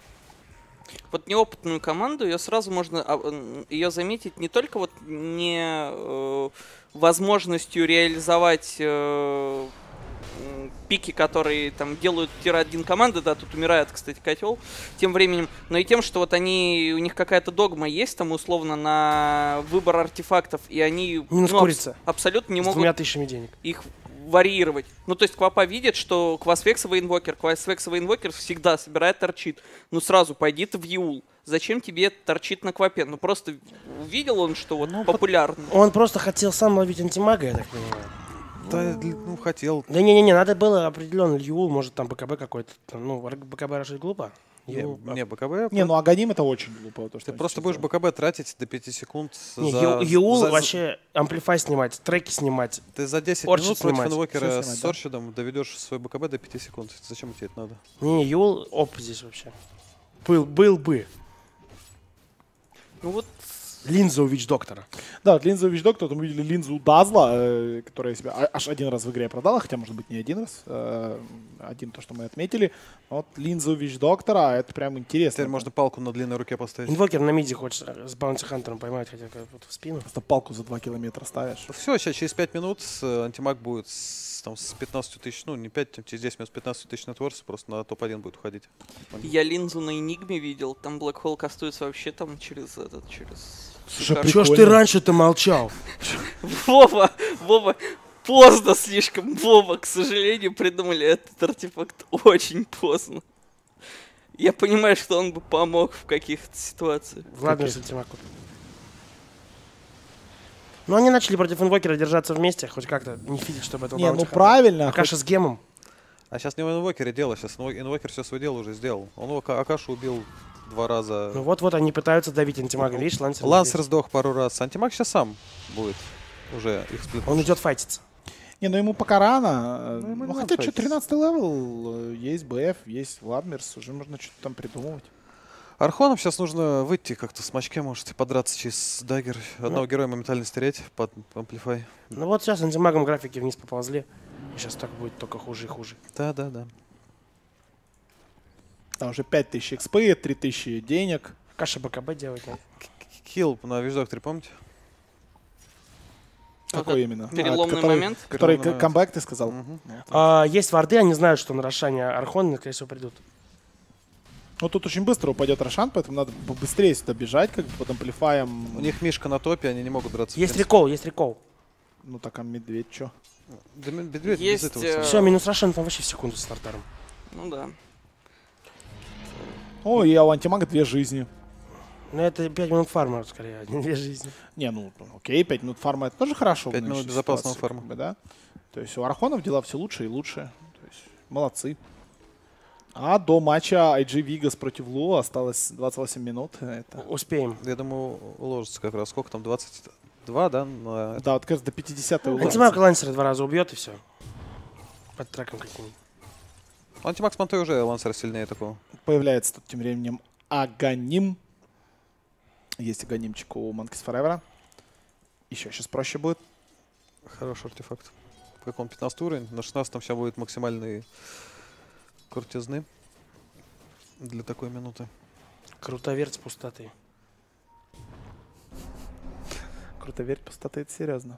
Вот неопытную команду ее сразу можно ее заметить не только вот не э, возможностью реализовать э, м, пики, которые там делают тир один команды, да, тут умирает, кстати, котел тем временем, но и тем, что вот они, у них какая-то догма есть там условно на выбор артефактов, и они Минус ну, абс- курица. абсолютно не С могут двумя тысячами денег. их варьировать. Ну, то есть Квапа видит, что Квасвексовый инвокер, Квасвексовый инвокер всегда собирает торчит. Ну, сразу пойди ты в Юл. Зачем тебе торчит на Квапе? Ну, просто увидел он, что вот Ну, популярно. Он просто хотел сам ловить антимага, я так понимаю. Да, ну, хотел. Да не-не-не, надо было определенно Юл, может там БКБ какой-то. там, Ну, БКБ рашить глупо. Не, Юл, а- не, БКБ. Не, ну Аганим это очень глупо. То, что Ты они просто сейчас будешь делают. БКБ тратить до пяти секунд Не, за... Ю- Юл за- вообще амплифай снимать, треки снимать. Ты за десять Орчид минут против снимать. инвокера Всё с снимать, да? Орчидом доведешь свой БКБ до пяти секунд. Зачем тебе это надо? Не, Юл, оп, здесь вообще. Был, был бы. Ну, вот Линза у Вич-доктора. Да, вот линзу Вич Доктор, мы видели линзу Дазла, э, которая себя а- аж один раз в игре продала, хотя, может быть, не один раз. э, один то, что мы отметили. Вот линзу Вич Доктора, это прям интересно. Теперь можно палку на длинной руке поставить. Инвокер на миде хочет с Баунти Хантером поймать, хотя как вот в спину. Просто палку за два километра ставишь. Все, сейчас через пять минут э, антимаг будет с, там, с пятнадцатью тысяч, ну не пять, через десять минут с пятнадцатью тысяч нетворса, просто на топ один будет уходить. я линзу на Энигме видел, там Black Hole кастуется вообще там через этот, через... Слушай, Шикарно. Чё ж ты Прикольно. раньше-то молчал? Вова, Вова, поздно слишком, Вова, к сожалению, придумали этот артефакт очень поздно. Я понимаю, что он бы помог в каких-то ситуациях. Владимир с антимаг купил. Ну, они начали против инвокера держаться вместе, хоть как-то не фидить, чтобы это Не, ну правильно. хоть- Акаша с гемом. А сейчас не в инвокере дело, сейчас инвокер все свое дело уже сделал. Он его Ака- Акашу убил два раза. Ну вот-вот они пытаются давить антимага. Видишь, Лансер. Лансер здесь. сдох пару раз. Антимаг сейчас сам будет уже их сплит. Он идет файтиться. Не, ну ему пока рано. Ну, ему Ну, не хотя надо что, файтиться. тринадцатый левел, э, есть БФ, есть Владмирс, уже можно что-то там придумывать. Архонам сейчас нужно выйти как-то с мачке, может, и подраться через даггер. Одного Ну. героя моментально стереть под амплифай. Ну вот сейчас антимагом графики вниз поползли. И сейчас так будет только хуже и хуже. Да, да, да. Там уже пять тысяч экспы, три тысячи денег. Каша БКБ делать надо. Хилл на Виждокторе, помните? Какой именно? А, Переломный который- момент. Который Переломный к- камбэк, ты сказал? Мгм. Вот. А, есть варды, они знают, что на Рошане Архоны, скорее всего, придут. Ну тут очень быстро упадет Рошан, поэтому надо побыстрее сюда бежать, как бы под амплифаем. У них Мишка на топе, они не могут драться. в Есть принципе. рекол, есть рекол. Ну так, а медведь чё? Да, ме- медведь без Есть, этого э, всего. Все, минус Рошан там вообще в секунду с стартаром. Ну да. О, и у антимага две жизни. Ну это пять минут фарма, скорее, а не две жизни. Не, ну окей, пять минут фарма это тоже хорошо. в Пять минут нынешней безопасного ситуации, фарма. как бы, да? То есть у Архонов дела все лучше и лучше. То есть, молодцы. А до матча ай джи Вигас против Лу осталось двадцать восемь минут. Это... Успеем. Я думаю, уложится как раз. Сколько там? двадцать два, да? На... Да, вот как раз до пятидесятой Антимаг уложится. лансера два раза убьет и все. Под треком каким-нибудь. Антимаг с Монтой уже лансер сильнее такого. Появляется тут тем временем Аганим. Есть Аганимчик у Monkeys Forever. Еще сейчас проще будет. Хороший артефакт. Как он, пятнадцатый уровень. На шестнадцатом все будет максимальные крутизны для такой минуты. Крутоверт с пустоты. Круто верь, пустоты, это серьезно.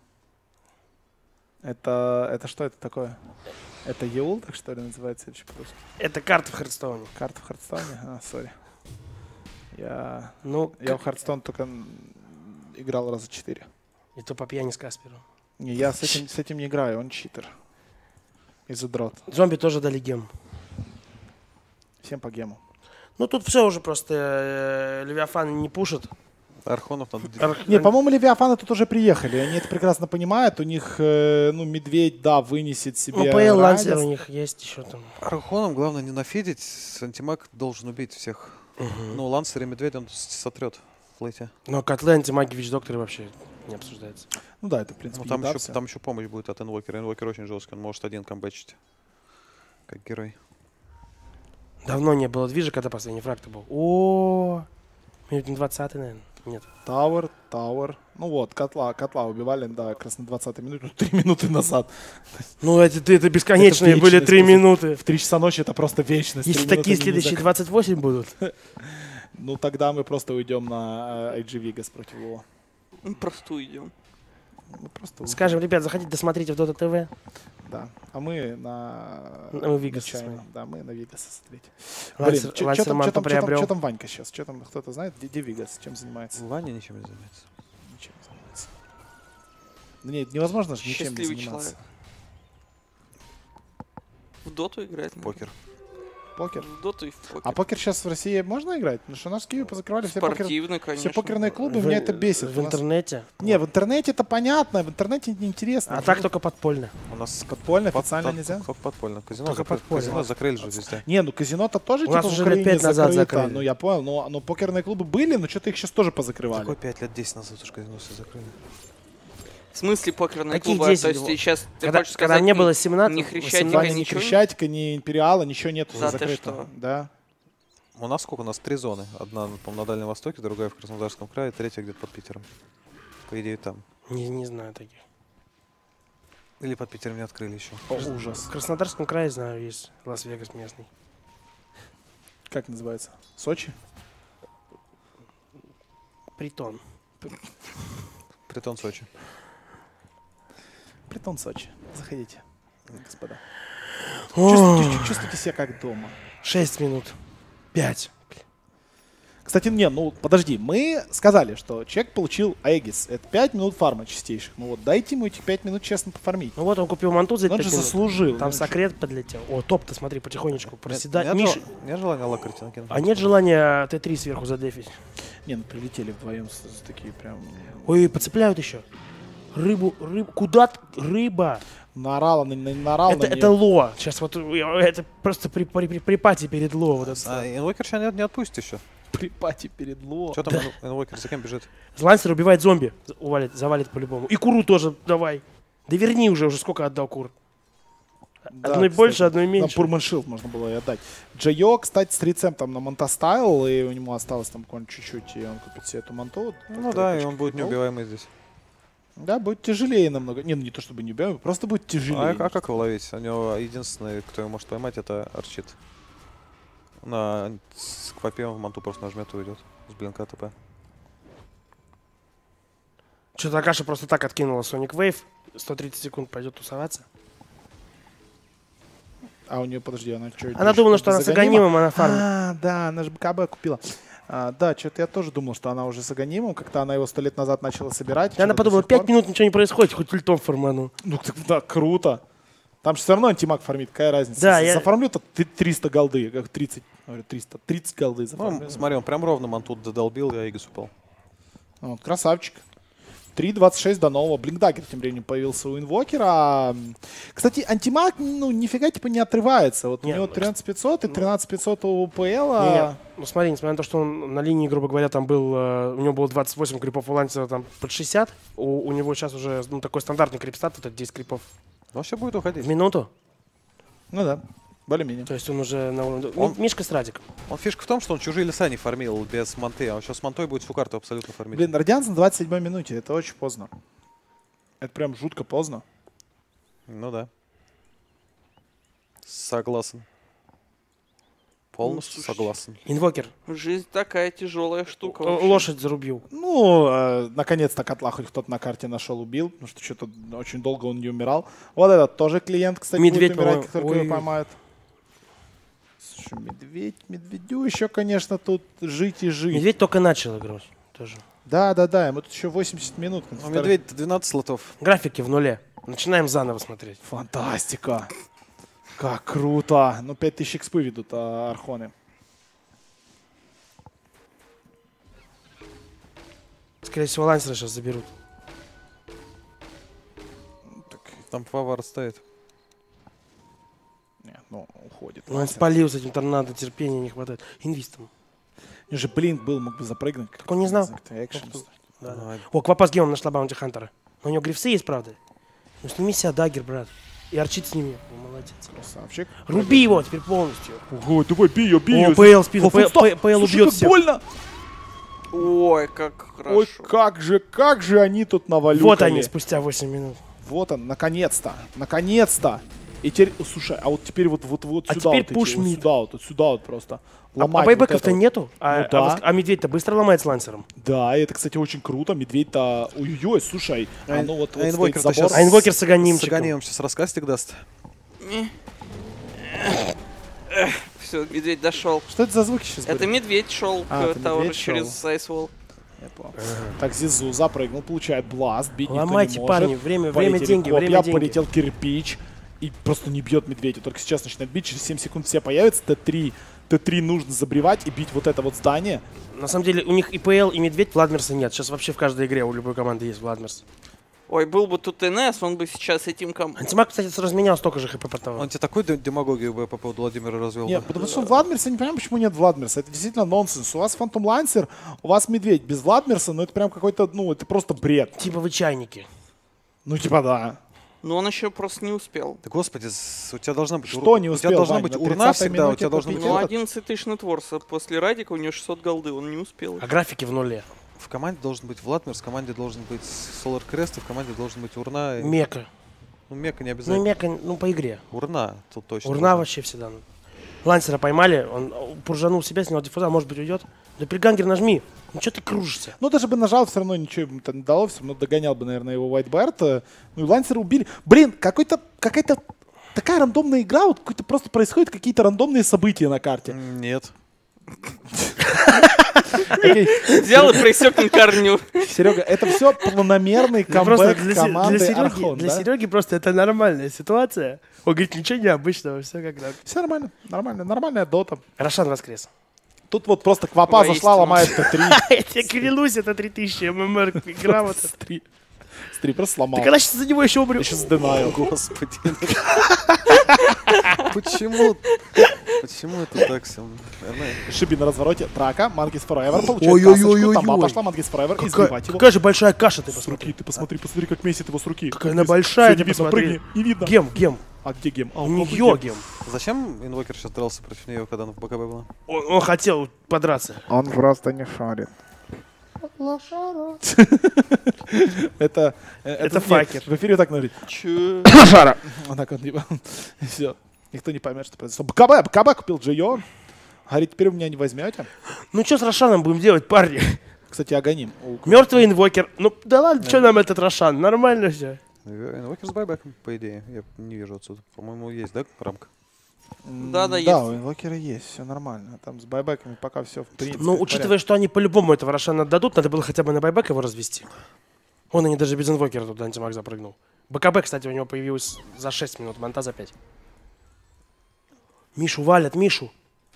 Это, это что это такое? Это Еул, так что ли, называется? Или что по-русски? Это карта в Хардстоуне. Карта в Хардстоуне? А, сори. Я, Ну, я в как- Хардстоун только м, играл раза четыре. и то по пьяни с Каспером. Не, я с этим, с этим не играю, он читер. Из-за дрот. Зомби тоже дали гем. Всем по гему. Ну тут все уже просто э, Левиафан не пушит. Архонов надо... Ар- Не, по-моему, Левиафаны тут уже приехали. Они это прекрасно понимают. У них, э, ну, медведь, да, вынесет себе Ну, ПЛ лансер у радиус. них есть еще там. Архоном главное не нафидить. Антимаг должен убить всех. Ну, лансер и медведь он с- сотрет в флейте. Но котлы, антимаги, вич-докторы вообще не обсуждается. Ну да, это, в принципе, Ну, там еда еще, вся. там еще помощь будет от Инвокера. Инвокер очень жесткий, он может один камбэчить. Как герой. Давно не было движа, когда последний фраг-то был. О, минут не двадцатый, наверное. Нет. Тауэр, Тауэр. Ну вот, котла, котла убивали, да, как раз на двадцатой минуте, ну, три минуты назад. Ну, это, это бесконечные Это были вечность три просто. минуты. В три часа ночи это просто вечность. Если Три минуты такие не следующие зак- двадцать восемь будут. Ну тогда мы просто уйдем на ай джи Vegas против Луа. Ну, просто уйдем. Мы просто уйдем. Скажем, ребят, заходите, досмотрите в Dota ти ви. Да. А мы на... На Vegas нечаянно. смотрим. Да, мы на Vegas смотрите. Лансер- Блин, Лансер что там, Манту чё там, чё там, приобрел. чё там Ванька сейчас? Что там, кто-то знает? Где, где Vegas? Чем занимается? Ваня ничем не занимается. Ничем не занимается. Да нет, невозможно же ничем не Счастливый заниматься. человек. В доту играть? надо. Покер. Покер. В доту и в покер. А покер сейчас в России можно играть? Потому что у нас в Киеве позакрывали все, покер... Спортивный, конечно. все покерные клубы, В- меня это бесит. В У нас- интернете. Не, в интернете это понятно, в интернете это неинтересно. А так только подпольно. У нас Подпольно, под- официально под- нельзя? Только подпольно. Казино, Только закры- подпольно. казино закрыли же везде. Не, ну казино-то тоже У типа нас в уже лет Украине пять назад закрыто. закрыли. Ну я понял, но, но покерные клубы были, но что-то их сейчас тоже позакрывали. Такой пять лет, десять назад уж казино все закрыли. В смысле покерные Какие клубы? десять? То есть сейчас ты Когда, хочешь когда сказать, мне ни- было семнадцать, ни восемнадцать, Хрещатика, Ваня, ни ничего? Хрещатика, ни Империала, ничего нету Да ты закрыто. что? Да. У нас сколько? У нас три зоны. Одна, по-моему, на Дальнем Востоке, другая в Краснодарском крае, третья где-то под Питером. По идее, там. Не, не знаю таких. Или под Питером не открыли еще. О, ужас. В Краснодарском крае, знаю, есть Лас-Вегас местный. Как называется? Сочи? Притон. Притон Сочи. Притон Сочи. Заходите, господа. О, Чувствуйте, чувствуйте себя как дома. Шесть минут. Пять. Кстати, не, ну подожди, мы сказали, что человек получил Аегис. Это пять минут фарма чистейших. Ну вот дайте ему этих пять минут честно пофармить. Ну вот он купил манту за Он пять же минут. заслужил. Там Ну, секрет подлетел. О, топ-то, смотри, потихонечку. Проседать. Нет, Миш... жел- нет желания лакарти накинуть? А нет желания Т три сверху задефить? Не, ну прилетели вдвоем с, с такие прям... Ой, подцепляют еще. Рыбу, рыбу. Куда т- рыба? Наорал, на, на, наорал Это, на это неё. ло. Сейчас вот э, это просто при, при, при, при пати перед ло. Вот это. А, Инвокер сейчас не, не отпустит еще. При пати перед ло. Что там Инвокер, за кем бежит? Лансер убивает зомби. За- Увалит, завалит по-любому. И куру тоже давай. Да верни уже, уже сколько отдал кур. Одной кстати. больше, одной Там меньше. Пурман Шилд можно было и отдать. Джайо, кстати, с рецептом на Монтастайл, и у него осталось там буквально чуть-чуть, и он купит себе эту манту. Ну да, и он будет неубиваемый здесь. Да, будет тяжелее намного. Не, ну не то чтобы неубиваемый, просто будет тяжелее. А, а как его ловить? У него единственный, кто его может поймать, это Арчит. На с квапе в манту просто нажмет и уйдет. С блинка ТП. Что-то Акаша просто так откинула Sonic Wave. сто тридцать секунд пойдет тусоваться. А у нее, подожди, она что? Она думала, что она с Аганимом, она фармит. А, да, она же БКБ купила. А, да, что-то я тоже думал, что она уже с Аганимом. Как-то она его сто лет назад начала собирать. И она подумала, пять минут ничего не происходит, хоть ультом форману. Ну, так, да, круто. Там же все равно антимаг фармит, какая разница? Да, За- я- Зафармлю-то ты- триста голды, как тридцать, говорю, триста, тридцать голды зафармлю. Ну, смотри, он прям ровно манту додолбил, и Аигис упал. Вот, красавчик. три двадцать шесть до нового. Блинкдаггер тем временем появился у инвокера. Кстати, антимаг, ну, нифига типа не отрывается. Вот Не, у него ну, тринадцать пятьсот и тринадцать пятьсот у ПЛ. Не-не, ну смотри, несмотря на то, что он на линии, грубо говоря, там был, э, у него было двадцать восемь крипов, у Лансера там под шестьдесят, у, у него сейчас уже ну, такой стандартный крипстат, это десять крипов Вообще будет уходить. в минуту. Ну да, более-менее. То есть он уже на уровне... Он- Ми- Мишка с Радиком. Он фишка в том, что он чужие леса не фармил без манты, а он сейчас с мантой будет всю карту абсолютно фармить. Блин, Радианс на двадцать седьмой минуте, это очень поздно. Это прям жутко поздно. Ну да. Согласен. Полностью слушай. согласен. Инвокер. Жизнь такая тяжелая штука. Л- вообще. Лошадь зарубил. Ну, э, наконец-то котла хоть кто-то на карте нашел, убил, потому что что-то очень долго он не умирал. Вот этот тоже клиент, кстати, Медведь, будет умирать, как по-моему. только его Ой. поймают. Слушай, медведь, медведю еще, конечно, тут жить и жить. Медведь только начал играть. Тоже. Да, да, да, ему тут еще восемьдесят минут. У медведь двенадцать слотов. Графики в нуле. Начинаем заново смотреть. Фантастика. Как круто. Ну, пять тысяч экспы ведут а, архоны. Скорее всего, Лансера сейчас заберут. Так, Там фавор стоит. не, ну, уходит. Ну, он спалил с этим торнадо, терпения не хватает. Инвистом. У него же блинк был, мог бы запрыгнуть. Так он не знал. Экшен. Да, да. Ай, О, Квапа с гемом нашла Баунти Хантера. Но у него грифсы есть, правда? Ну сними себя даггер, брат. И арчит сними. О, молодец. Красавчик. Руби его теперь полностью. Ого, давай, бей ее, бей О, ее. ПЛ спину. Фу, фу, стоп. ПЛ Слушай, убьет как всех. больно. Ой, как хорошо. Ой, как же, как же они тут навалюкали. Вот они, спустя восемь минут. Вот он, наконец-то, наконец-то. И теперь, слушай, а вот теперь вот, вот, вот А сюда теперь вот идти, push вот mid. сюда вот, вот сюда вот просто. А, Ломать а вот байбеков-то это вот. нету? А, Ну а да. вот- а медведь-то быстро ломает с лансером. Да, и это, кстати, очень круто. Медведь-то, ой-ой, слушай, А а ну вот, а вот стоит инвокер-то забор. щас А инвокер с С аганимчиком. Аганимом сейчас раскастик даст. Все, медведь дошел. Что это за звуки сейчас Это были? медведь шел А, к это тауру медведь шел. через Айсвол. Я понял. Так, Зизу запрыгнул, получает бласт, бить никто Ломайте, не может. парни, время, время, Полетели деньги, копья, время, деньги. полетел кирпич и просто не бьет медведя. Только сейчас начинает бить, через семь секунд все появятся. Т три. Т три нужно забревать и бить вот это вот здание. На самом деле у них и ПЛ, и медведь, Владмерса нет. Сейчас вообще в каждой игре у любой команды есть Владмерс. Ой, был бы тут эн эс, он бы сейчас этим ком... Антимаг, кстати, разменял столько же хп портовал. Он тебе такой д- демагогию бы по поводу Владимира развел. Нет, бы. потому что Владмирс, я не понимаю, почему нет Владмирса. Это действительно нонсенс. У вас Фантом Лансер, у вас Медведь. Без Владмирса, ну это прям какой-то, ну это просто бред. Типа вы чайники. Ну типа да. Но он еще просто не успел. Да господи, с- у тебя должна быть Что ур- не У успел, тебя должна Вань? быть На урна тридцатой всегда, у минуте тебя должна быть... попить? Ну, этот? одиннадцать тысяч нетворса. После Радика у него шестьсот голды, он не успел. А графики в нуле. В команде должен быть Владмир, в команде должен быть Solar Crest, и в команде должен быть урна. и- Мека. Ну, мека не Ну, обязательно. мека, ну, по игре. Урна тут точно. Урна должна. вообще всегда. ну. Лансера поймали, он э, пуржанул себя, снял диффуза, может быть, уйдет. Да пригангер нажми. Ну, что ты кружишься? Ну даже бы нажал, все равно ничего ему не дало, все равно догонял бы, наверное, его Whitebird. э, Ну и Лансера убили. Блин, какой-то, какая-то такая рандомная игра, вот какой-то просто происходят какие-то рандомные события на карте. М, Нет. Окей, Взял и пресек на корню. Серега, это все планомерный Ну, просто камбэк для, Се- команды для Сереги, Архон, для да? Сереги просто это нормальная ситуация. Он говорит, ничего необычного, все как надо. Все нормально, нормально, нормальная дота. Рошан воскрес. Тут вот просто Квапа Воистину. зашла, ломает Т три. Я тебе клянусь, это три тысячи ММР грамота. Стри Стри просто сломал. Так она сейчас за него еще умрет. Я сейчас денайл. Господи. Почему? Почему это так все? Наверное, Шиби на развороте. Трака. Мангис Forever. Получает Ой-ой-ой-ой-ой. касочку. Тамба пошла. Мангис Forever. Какая, Избивать его. какая же большая каша, ты С руки. посмотри. Ты посмотри, посмотри, как месит его с руки. Какая она большая, Всё, ты не видно, посмотри. прыгни. Не видно. Гем, гем. А где гем? А, У он нее гем. Зачем инвокер сейчас дрался против нее, когда она в БКБ была? Он, он хотел подраться. Он просто не шарит. Это... Это факер. В эфире так говорит. Чё? Лошара! Вот так вот. Все. Никто не поймет, что произошло. БКБ, БКБ купил Джио. Говорит, теперь вы меня не возьмете. Ну что с Рошаном будем делать, парни? Кстати, Аганим. Мертвый инвокер. Ну да ладно, что нам этот Рошан? Нормально все. Инвокер с байбеком, по идее. Я не вижу отсюда. По-моему, есть, да, рамка? Да, да, Да, есть. у инвокера есть, все нормально. Там с байбеками пока все в принципе. Но в учитывая, что они по-любому этого Рошана отдадут, надо было хотя бы на байбек его развести. Он они даже без инвокера туда антимаг запрыгнул. БКБ, кстати, у него появилось за шесть минут, Манта за пять. Мишу валят, Мишу.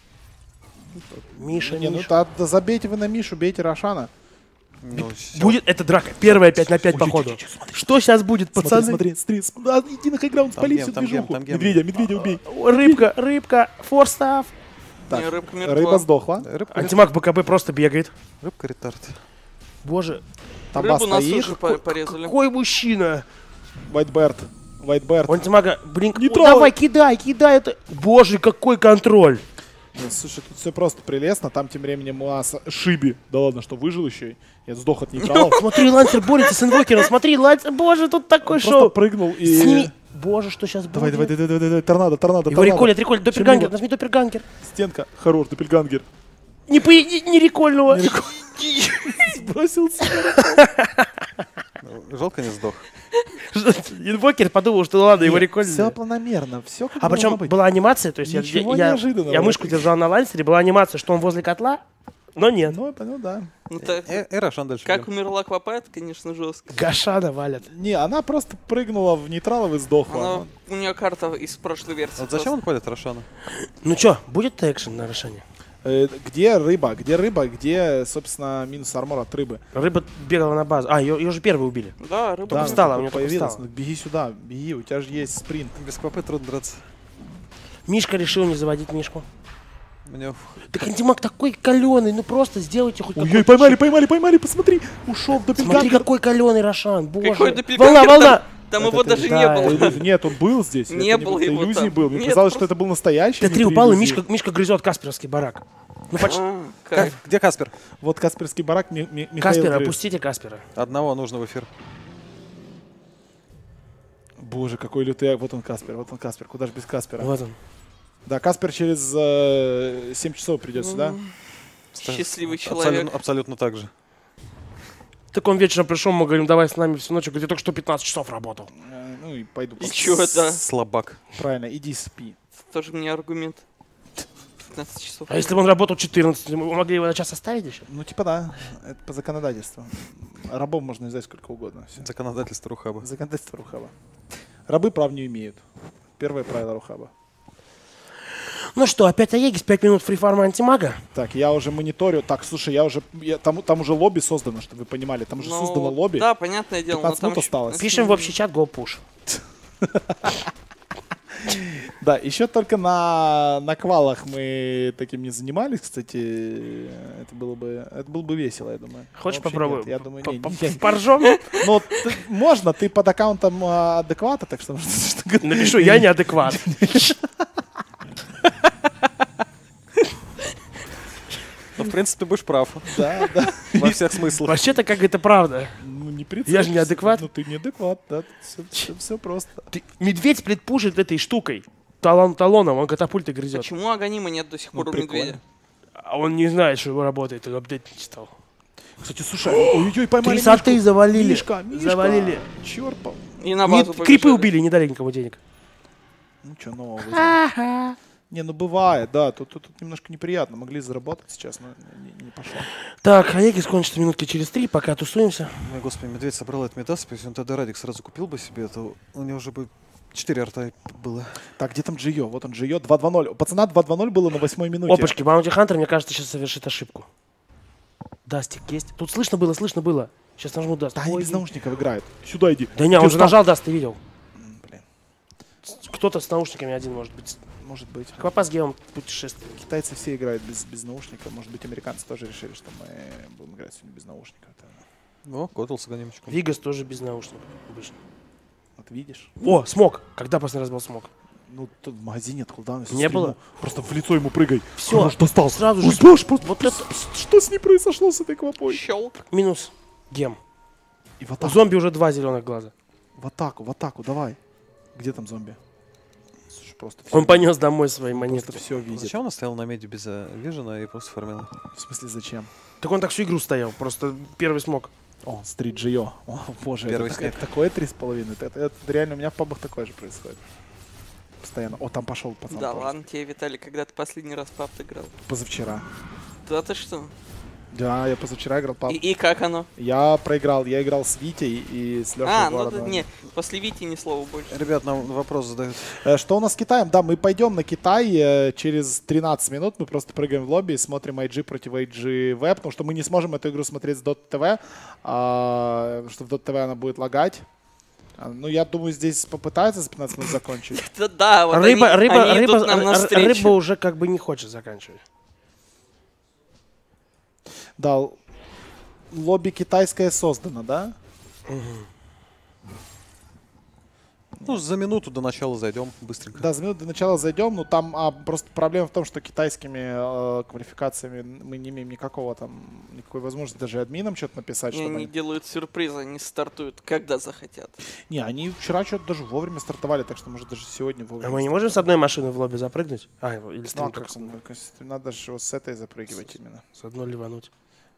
Миша, порядке. Не, ну Миша. да, да забейте вы на Мишу, бейте Рошана. Ну, всё. Будет эта драка. Первая пять на пять Ой, походу. чё, чё, смотри. Что сейчас будет, пацаны? Смотри, смотри, смотри. А, иди на хайграунд, Там спали гем, всю там гем, движуху. там гем. Медведя, медведя убей. Рыбка, рыбка, форстав. Так, Не, рыбка мертва. рыба сдохла. Рыбка, Антимаг БКБ просто бегает. рыбка ретард. Боже, Таба Рыбу на стоит. суше по- порезали. какой мужчина. Whitebird. Whitebird. У антимага, блин, Не ой, трогай. давай, кидай, кидай это. Боже, какой контроль. Ну, слушай, тут все просто прелестно. Там тем временем у нас Шиби. Да ладно, что выжил еще. Я сдох от нейтралов. Смотри, Лансер борется с инвокером, смотри, Лансер, боже, тут такой Просто шоу. прыгнул и... Сними. Боже, что сейчас будет? Давай, давай, давай, давай, давай, торнадо, торнадо, Его торнадо. реколят, реколят, доппельгангер, Чему? нажми доппельгангер. Стенка. Хорош, допельгангер. Не, по... не, не рекольного. Сбросился. Жалко не сдох. Инвокер подумал, что ладно, его рекольнули. Все планомерно, все как А причем быть. была анимация, то есть я, Ничего я, неожиданного. я мышку держал на лансере, была анимация, что он возле котла, но нет. Ну, я понял, да. Ну, так, Э, э, Рошан дальше. как идём. умерла Квапа, это, конечно, жестко. Гашана валят. Не, она просто прыгнула в нейтралов и сдохла. Она, у нее карта из прошлой версии. Вот зачем он палит Рошана? Ну чё, будет экшен на решение? Э, где рыба? Где рыба? Где, собственно, минус армор от рыбы? Рыба бегала на базу. А, ее, ее же первую убили. Да, рыба. Только Да, встала, ну, у неё только появилась. встала. Ну, беги сюда, беги, у тебя же есть спринт. Без КП трудно драться. Мишка решил не заводить Мишку. Мне Так антимаг такой каленый, ну просто сделайте хоть Ой, какой-то поймали, щит. поймали, поймали, посмотри. Ушел до Смотри, какой каленый Рошан, боже. Какой Волна, допельгангер, волна. Там, там его Это- даже да, не было. это- Нет, он был здесь. Не это было это его иллюзий там. был. Мне Нет, казалось, просто- что это был настоящий. Т три внутри упал, и иллюзии. Мишка, Мишка грызет Касперовский барак. Ну почти. А, Как? кайф. Где Каспер? Вот Касперский барак Ми- Ми- Михаил Каспера, грыз. опустите Каспера. Одного нужно в эфир. Боже, какой лютый. Вот он Каспер, вот он Каспер. Куда же без Каспера? Вот он. Да, Каспер через э, семь часов придет сюда. Счастливый Абсолютно, человек. абсолютно так же. Так он вечером пришел, мы говорим, давай с нами всю ночь. Говорит, я только что пятнадцать часов работал. Э, ну и пойду. И пос- чё это? Слабак. Правильно, иди спи. Тоже мне аргумент. пятнадцать часов. А если бы он работал четырнадцать, мы могли его на час оставить еще? Ну типа да, это по законодательству. Рабов можно издать сколько угодно. Всё. Законодательство Рухаба. Законодательство Рухаба. Рабы прав не имеют. Первое правило Рухаба. Ну что, опять Аегис, пять минут фрифарма антимага. Так, я уже мониторю. Так, слушай, я уже. я- там, там уже лобби создано, чтобы вы понимали. Там уже Ну, создано лобби. Да, понятное дело. но пятнадцать там минут ещё- осталось. Пишем в общий чат go push. Да, еще только на, на квалах мы таким не занимались, кстати. Это было бы, это было бы весело, я думаю. Хочешь Вообще попробуем? нет, я думаю, П- не, п- не, не. Поржем? Ну, ты- можно, ты под аккаунтом а, адеквата, так что... что- Напишу, я неадекват. Ну, в принципе, ты будешь прав. Да, да. Во всех смыслах. Вообще-то как это правда. Ну, не Я же неадекват. Ну, ты неадекват, да. Все, просто. Ты- Медведь сплитпушит этой штукой. Талон талоном, он катапульты грызет. Почему Аганима нет до сих Ну, пор у прикольно. медведя? А он не знает, что его работает, он апдейт не читал. Кстати, слушай, ой-ой-ой, поймали Три соты Мишку. завалили. Мишка, Мишка. Завалили. Черт, по- И на Не- базу крипы побежали. убили, не дали никому денег. Ну, что нового вызвали? Не, ну бывает, да, тут, тут, тут немножко неприятно. Могли заработать сейчас, но не, не пошло. Так, Аегис кончится минутки через три, пока тусуемся. Ой, господи, медведь собрал этот метасп, если он тогда Радик сразу купил бы себе, то у него уже бы четыре арта было. Так, где там Джио? Вот он, Джио, два два ноль. У пацана два два ноль было на восьмой минуте. Опачки, Баунти Хантер, мне кажется, сейчас совершит ошибку. Дастик есть. Тут слышно было, слышно было. Сейчас нажму Даст. Да, они Ой, без наушников играют. Сюда иди. Да не, он Ты же встал. нажал Даст, ты видел. М, Блин, Кто-то с наушниками один может быть. может быть. Квапа с геом путешествует. Китайцы все играют без, без наушников. Может быть, американцы тоже решили, что мы будем играть сегодня без наушников. Это- О, котл с гонимчиком. Вигас тоже без наушников обычно. Вот видишь? О, смог. Когда последний раз был смог? Ну, тут в магазине от кулдауна. если Не стриму, было? Просто в лицо ему прыгай. Всё, Хорош, достал. сразу Ой, же. знаешь, просто Вот это что с ней произошло с этой квапой? Щелк. минус гем. И в У атаку, зомби уже два зеленых глаза. в атаку, в атаку, давай. Где там зомби? Слушай, просто всё Он видит. понес домой свои Просто монетки. все видит. Зачем он стоял на меди без э, вижена и просто фармил? В смысле, зачем? Так он так всю игру стоял. Просто первый смог. О, стрит Джио. О, боже, Первый это, снег. это такое три с половиной. Это, это реально у меня в пабах такое же происходит. Постоянно. О, там пошел пацан. Да тоже. ладно тебе, Виталий, когда ты последний раз в паб играл? Позавчера. Да ты что? Да, я позавчера играл паб. И, и как оно? Я проиграл. Я играл с Витей и с Лешей. А, ну да, не, после Вити ни слова больше. Ребят, нам вопрос задают. Э, Что у нас с Китаем? Да, мы пойдем на Китай э, через тринадцать минут. Мы просто прыгаем в лобби и смотрим ай джи против ай джи ви, потому что мы не сможем эту игру смотреть с Dota ти ви, а, потому что в Dota ти ви она будет лагать. А, Ну, я думаю, здесь попытаются за пятнадцать минут закончить. Да, да, вот рыба, они, рыба, они рыба, идут нам р- навстречу. рыба уже как бы не хочет заканчивать. Да, л- лобби китайское создано, да? Ну, за минуту до начала зайдем быстренько. Да, за минуту до начала зайдем, но там а, просто проблема в том, что китайскими э, квалификациями мы не имеем никакого там, никакой возможности даже админам что-то написать, И чтобы они они... делают сюрпризы, они стартуют, когда захотят. Не, они вчера что-то даже вовремя стартовали, так что может даже сегодня А вовремя. мы не можем с одной машины в лобби запрыгнуть? А, или Ну, а стрим как только с он, одной. как- надо же его с этой запрыгивать именно. С одной ливануть.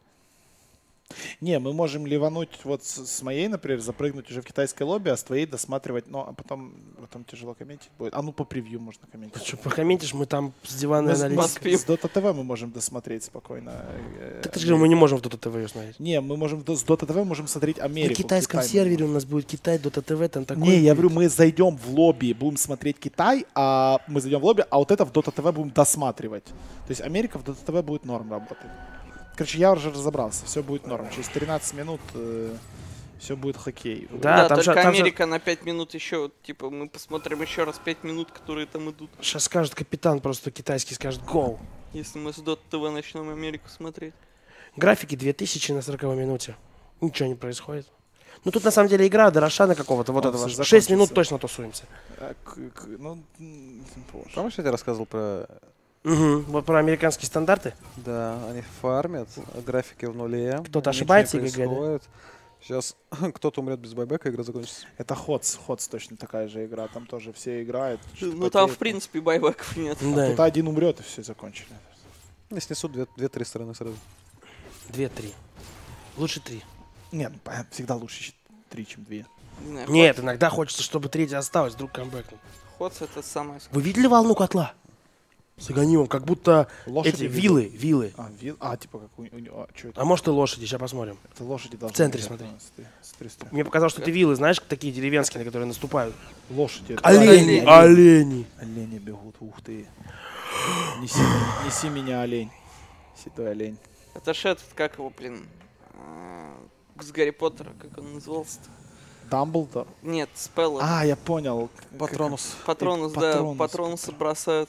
Не, мы можем ливануть вот с, с моей, например, запрыгнуть уже в китайское лобби, а с твоей досматривать, но а потом, потом тяжело комментить будет. А ну по превью можно комментить. Что, покомментишь, мы там с диванной Мы с, мы с- аналитикой. с Dota ти ви мы можем досмотреть спокойно. э, Так ты же говоришь, мы не можем в Dota ти ви смотреть. Не, мы можем в до- с Dota ти ви можем смотреть Америку. На китайском Китай мы сервере у можем. нас будет Китай, Dota ти ви, там такой. Не, я будет. говорю, мы зайдем в лобби, будем смотреть Китай, а мы зайдем в лобби, а вот это в Dota ти ви будем досматривать. То есть Америка в Dota ти ви будет норм работать. Короче, я уже разобрался, все будет норм. Через тринадцать минут э, все будет хоккей. Да, Да, там только же- там же- Америка на пять минут еще, типа, мы посмотрим еще раз пять минут, которые там идут. Сейчас скажет капитан, просто китайский скажет «Go». Если мы с Dota ти ви начнем Америку смотреть. Графики две тысячи на сорокой минуте. Ничего не происходит. Ну тут на самом деле игра до Рошана какого-то, вот Он этого. всё шесть минут закончился. точно тусуемся. А, к- к- ну, м, позже. Помнишь, я тебе рассказывал про... Угу. Вот про американские стандарты. Да, они фармят, а графики в нуле. Кто-то ничего ошибается, не ГГ, да? происходит. Сейчас кто-то умрет без байбека, игра закончится. Это Ходс, Ходс точно такая же игра, там тоже все играют. что-то Ну там, в потеют. принципе, байбеков нет. Да. Кто-то один умрет и все закончили. Не снесут две- две-три стороны сразу. Две-три. Лучше три. Не, ну, понятно, всегда лучше щ- три, чем две. Не знаю, Нет, иногда хочется, чтобы третья осталась, вдруг камбэкнул. Ходс это самое... ск- Вы видели волну котла? С огонём, как будто Лошади эти видел. вилы, вилы. А, вил... а типа как у, у него. А, что это? А может и лошади, сейчас посмотрим. Это лошади должны центре быть. смотри. А, смотри, смотри, смотри. Мне показалось, что это вилы, знаешь, такие деревенские, на которые наступают. Лошади. это- Олени, олени. олени. Олени бегут, ух ты. Неси, неси меня, олень. Седой олень. Это ж этот, как его, блин, а, с Гарри Поттера, как он назывался-то? Дамблдор. Нет, Спелла. А, я понял. Патронус. Патронус, и да, Патронус, Патронуса бросают.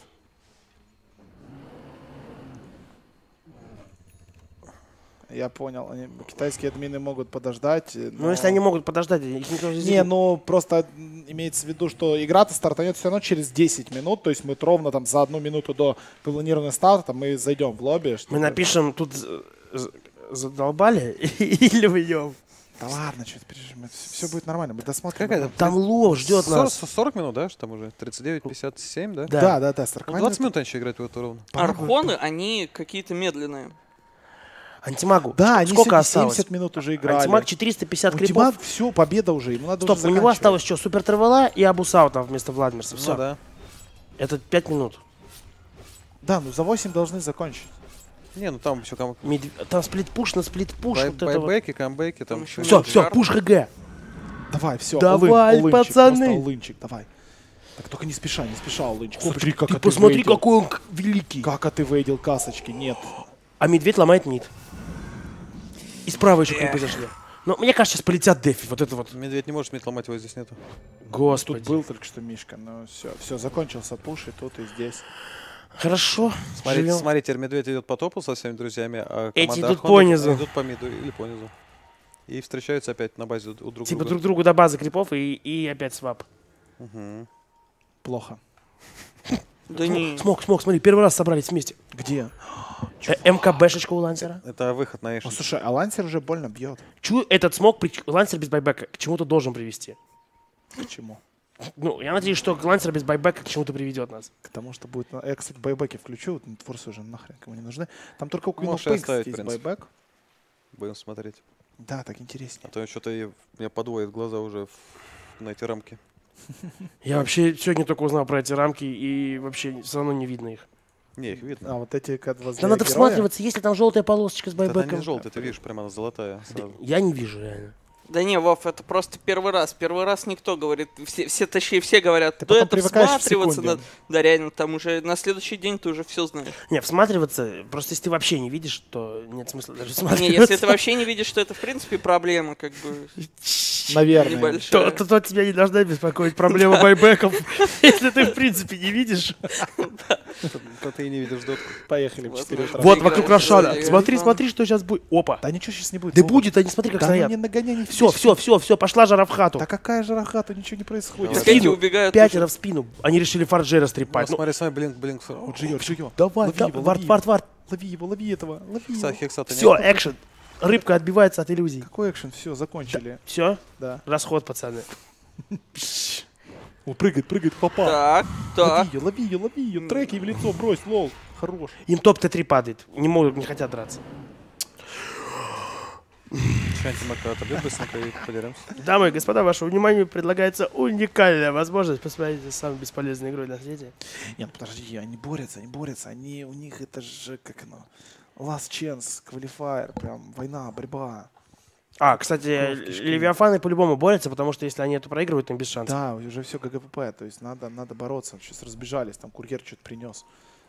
Я понял. Они- китайские админы могут подождать. Ну, если они могут подождать, их никто же Не, ну просто м, имеется в виду, что игра-то стартанет все равно через десять минут, то есть мы ровно там за одну минуту до планированного старта мы зайдем в лобби. Мы чтобы- напишем тут з- з- задолбали или уйдем. Да ладно, что ты пережимаешь, все будет нормально, мы досмотрим. Какая-то Там лов ждет сорок, нас. сорок минут, да, что там уже? тридцать девять пятьдесят семь, да? Да. Да, да, да, Ну, сорок двадцать минут они еще играют в эту ровно. Архоны, они какие-то медленные. Антимагу. Да, они Сколько сегодня осталось? семьдесят минут уже играли. Антимаг четыреста пятьдесят крипов. Ультимаг, все, победа уже, ему надо Стоп, уже у него заканчивать. осталось что? Супер Тревела и Абусау там вместо Владмирса. Ну Все. да. Это пять минут. Да, ну за восемь должны закончить. Не, ну там еще ком... Медв- Там сплит-пуш на сплит-пуш. бай- Вот это вот. байбеки, камбэки, там Там еще... еще Все, Нет, все, жарко. пуш ХГ. Давай, все, Давай, пацаны. Просто олынчик, давай. Так только не спеша, не спеша, олынчик. Смотри, как Ты ты посмотри, вейдил. какой он к- великий. Как ты вейдил касочки, нет. А медведь ломает мид. И справа еще крипы зашли. Но мне кажется, сейчас полетят дефи. Вот это вот. Медведь не может мид ломать, его здесь нету. Господи. Тут был только что Мишка, но все, все, закончился пуш и тут, и здесь. Хорошо. Смотрите, живем. смотрите, теперь медведь идет по топу со своими друзьями, а Эти команда идут Архонов по низу. идут по миду или по низу. И встречаются опять на базе у друг Типа друга. друг другу до базы крипов и, и опять свап. Мгм. Плохо. Да не. Смог, смог, смотри, первый раз собрались вместе. Где? Э, МКБшечка у лансера. Это выход на Ну, Эшен. слушай, а лансер уже больно бьет. Чую, этот смог, при... лансер без байбека к чему-то должен привести. Почему? Ну, я надеюсь, что лансер без байбека к чему-то приведет нас. К тому, что будет... Я, кстати, байбеки включу, вот Нетфорсы уже нахрен кому не нужны. Там только у Queen Можешь of Pain, оставить, кстати, в есть принципе. байбек. Будем смотреть. Да, так интереснее. А то что-то меня подводит глаза уже в- на эти рамки. Я вообще сегодня только узнал про эти рамки, и вообще все равно не видно их. Не, их видно. А вот эти как возле Да надо героя- всматриваться, если там желтая полосочка с Это байбеком. не желтый, ты видишь, прямо она золотая сразу. Я не вижу реально. Да не, Вов, это просто первый раз. Первый раз никто говорит. Все, все точнее, все говорят, Ты да потом это привыкаешь в всматриваться секунде. надо. Да реально, там уже на следующий день ты уже все знаешь. Не, всматриваться, просто если ты вообще не видишь, то нет смысла даже Не, всматриваться. если ты вообще не видишь, что это в принципе проблема, как бы Наверное. небольшая. То, то, то тебя не должна беспокоить проблема байбеков, если ты в принципе не видишь. То ты и не видишь дотку. Поехали в Вот, четыре может, утра. Вот играешь вокруг в Рошана. роль Смотри, игрока. смотри, что сейчас будет. Опа. Да ничего сейчас не будет. Да Вова. будет, они смотри, как Да ну стоят. не нагоняй, не Все, все, все, все, пошла жара в хату. Да какая же рахата, ничего не происходит. Скейти Спину, убегают. Пятеро в спину. Они решили фарджей Ну, растрепать. Ну, смотри, смотри, блин, блин. Вот Джио, Джио. давай, Лови да, его, вард, лови вард, вард. Лови его, лови этого, лови Хекса, его. хекса-то Все, нет. экшен. Рыбка отбивается от иллюзий. Какой экшен? Все, закончили. Все, Да. расход, пацаны. О, прыгает, прыгает, попал. Так, Лови так. ее, лови ее, лови ее. Треки в лицо брось, лол. Хорош. Им топ Т три падает. Не могут, не хотят драться. Антимака отобьет быстренько и подеремся. Дамы и господа, вашему вниманию предлагается уникальная возможность посмотреть самую бесполезную игру на свете. Нет, подожди, они борются, они борются. Они, у них это же, как оно, last chance, qualifier, прям война, борьба. А, кстати, Кровь, кишки. Левиафаны по-любому борются, потому что если они это проигрывают, им без шансов. Да, уже все ГГПП, то есть надо, надо бороться. Сейчас разбежались, там курьер что-то принес.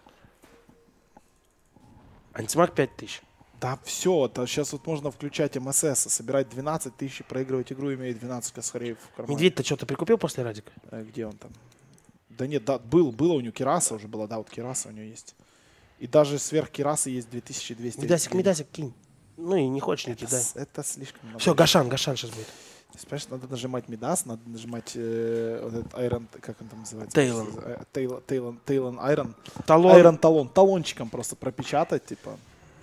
Антимаг пять тысяч. Да все, сейчас вот можно включать МСС, собирать двенадцать тысяч, и проигрывать игру, имея двенадцать косарей в кармане. Медведь-то что-то прикупил после Радика? Э, Где он там? Да нет, да, был, было у него Кираса уже была, да, вот Кираса у него есть. И даже сверх Кираса есть две тысячи двести. Медасик, медасик кинь. Ну и не хочешь, не Это, кидай. с- это слишком много. Все, Гашан, Гашан сейчас будет. То есть, понимаешь, надо нажимать Мидас, надо нажимать э, вот этот Iron, как он там называется? Тейлон. Э, Тейлон, Тейлон, Тейлон, Iron. Талон. Iron талон, талончиком просто пропечатать, типа.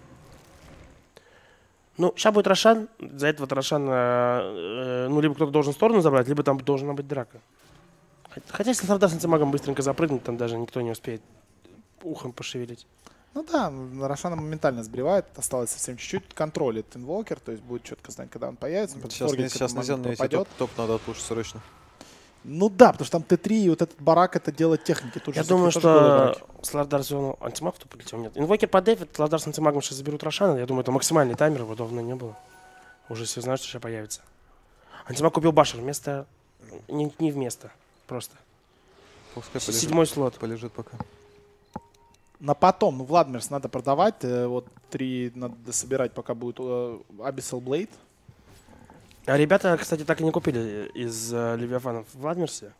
Ну, сейчас будет Рошан. За это вот Рошан, э, э, ну, либо кто-то должен сторону забрать, либо там должна быть драка. Хот- Хотя, если Сардар с антимагом быстренько запрыгнет, там даже никто не успеет ухом пошевелить. Ну да, Рошана моментально сбривает, осталось совсем чуть-чуть. Контролит инвокер, то есть будет четко знать, когда он появится. он Сейчас, Торгель не- к сейчас этому нельзя моменту найти топ, пропадет. топ надо отпушить срочно. Ну да, потому что там Т три, и вот этот барак это делать техники. Тут Я же думаю, тоже голову что брать. Слардар сделал антимаг, кто полетел? Нет. Инвокер по Дэвид, Слардар с антимагом сейчас заберут Рошана. Я думаю, это максимальный таймер, его давно не было. Уже все знают, что сейчас появится. Антимаг купил Башер вместо... Не, не вместо, просто. Пускай полежит, Седьмой слот. полежит пока. На потом, ну, Владмирс надо продавать. э, Вот три надо собирать, пока будет э, Abyssal Blade. А ребята, кстати, так и не купили из э, Левиафанов в Владмирсе.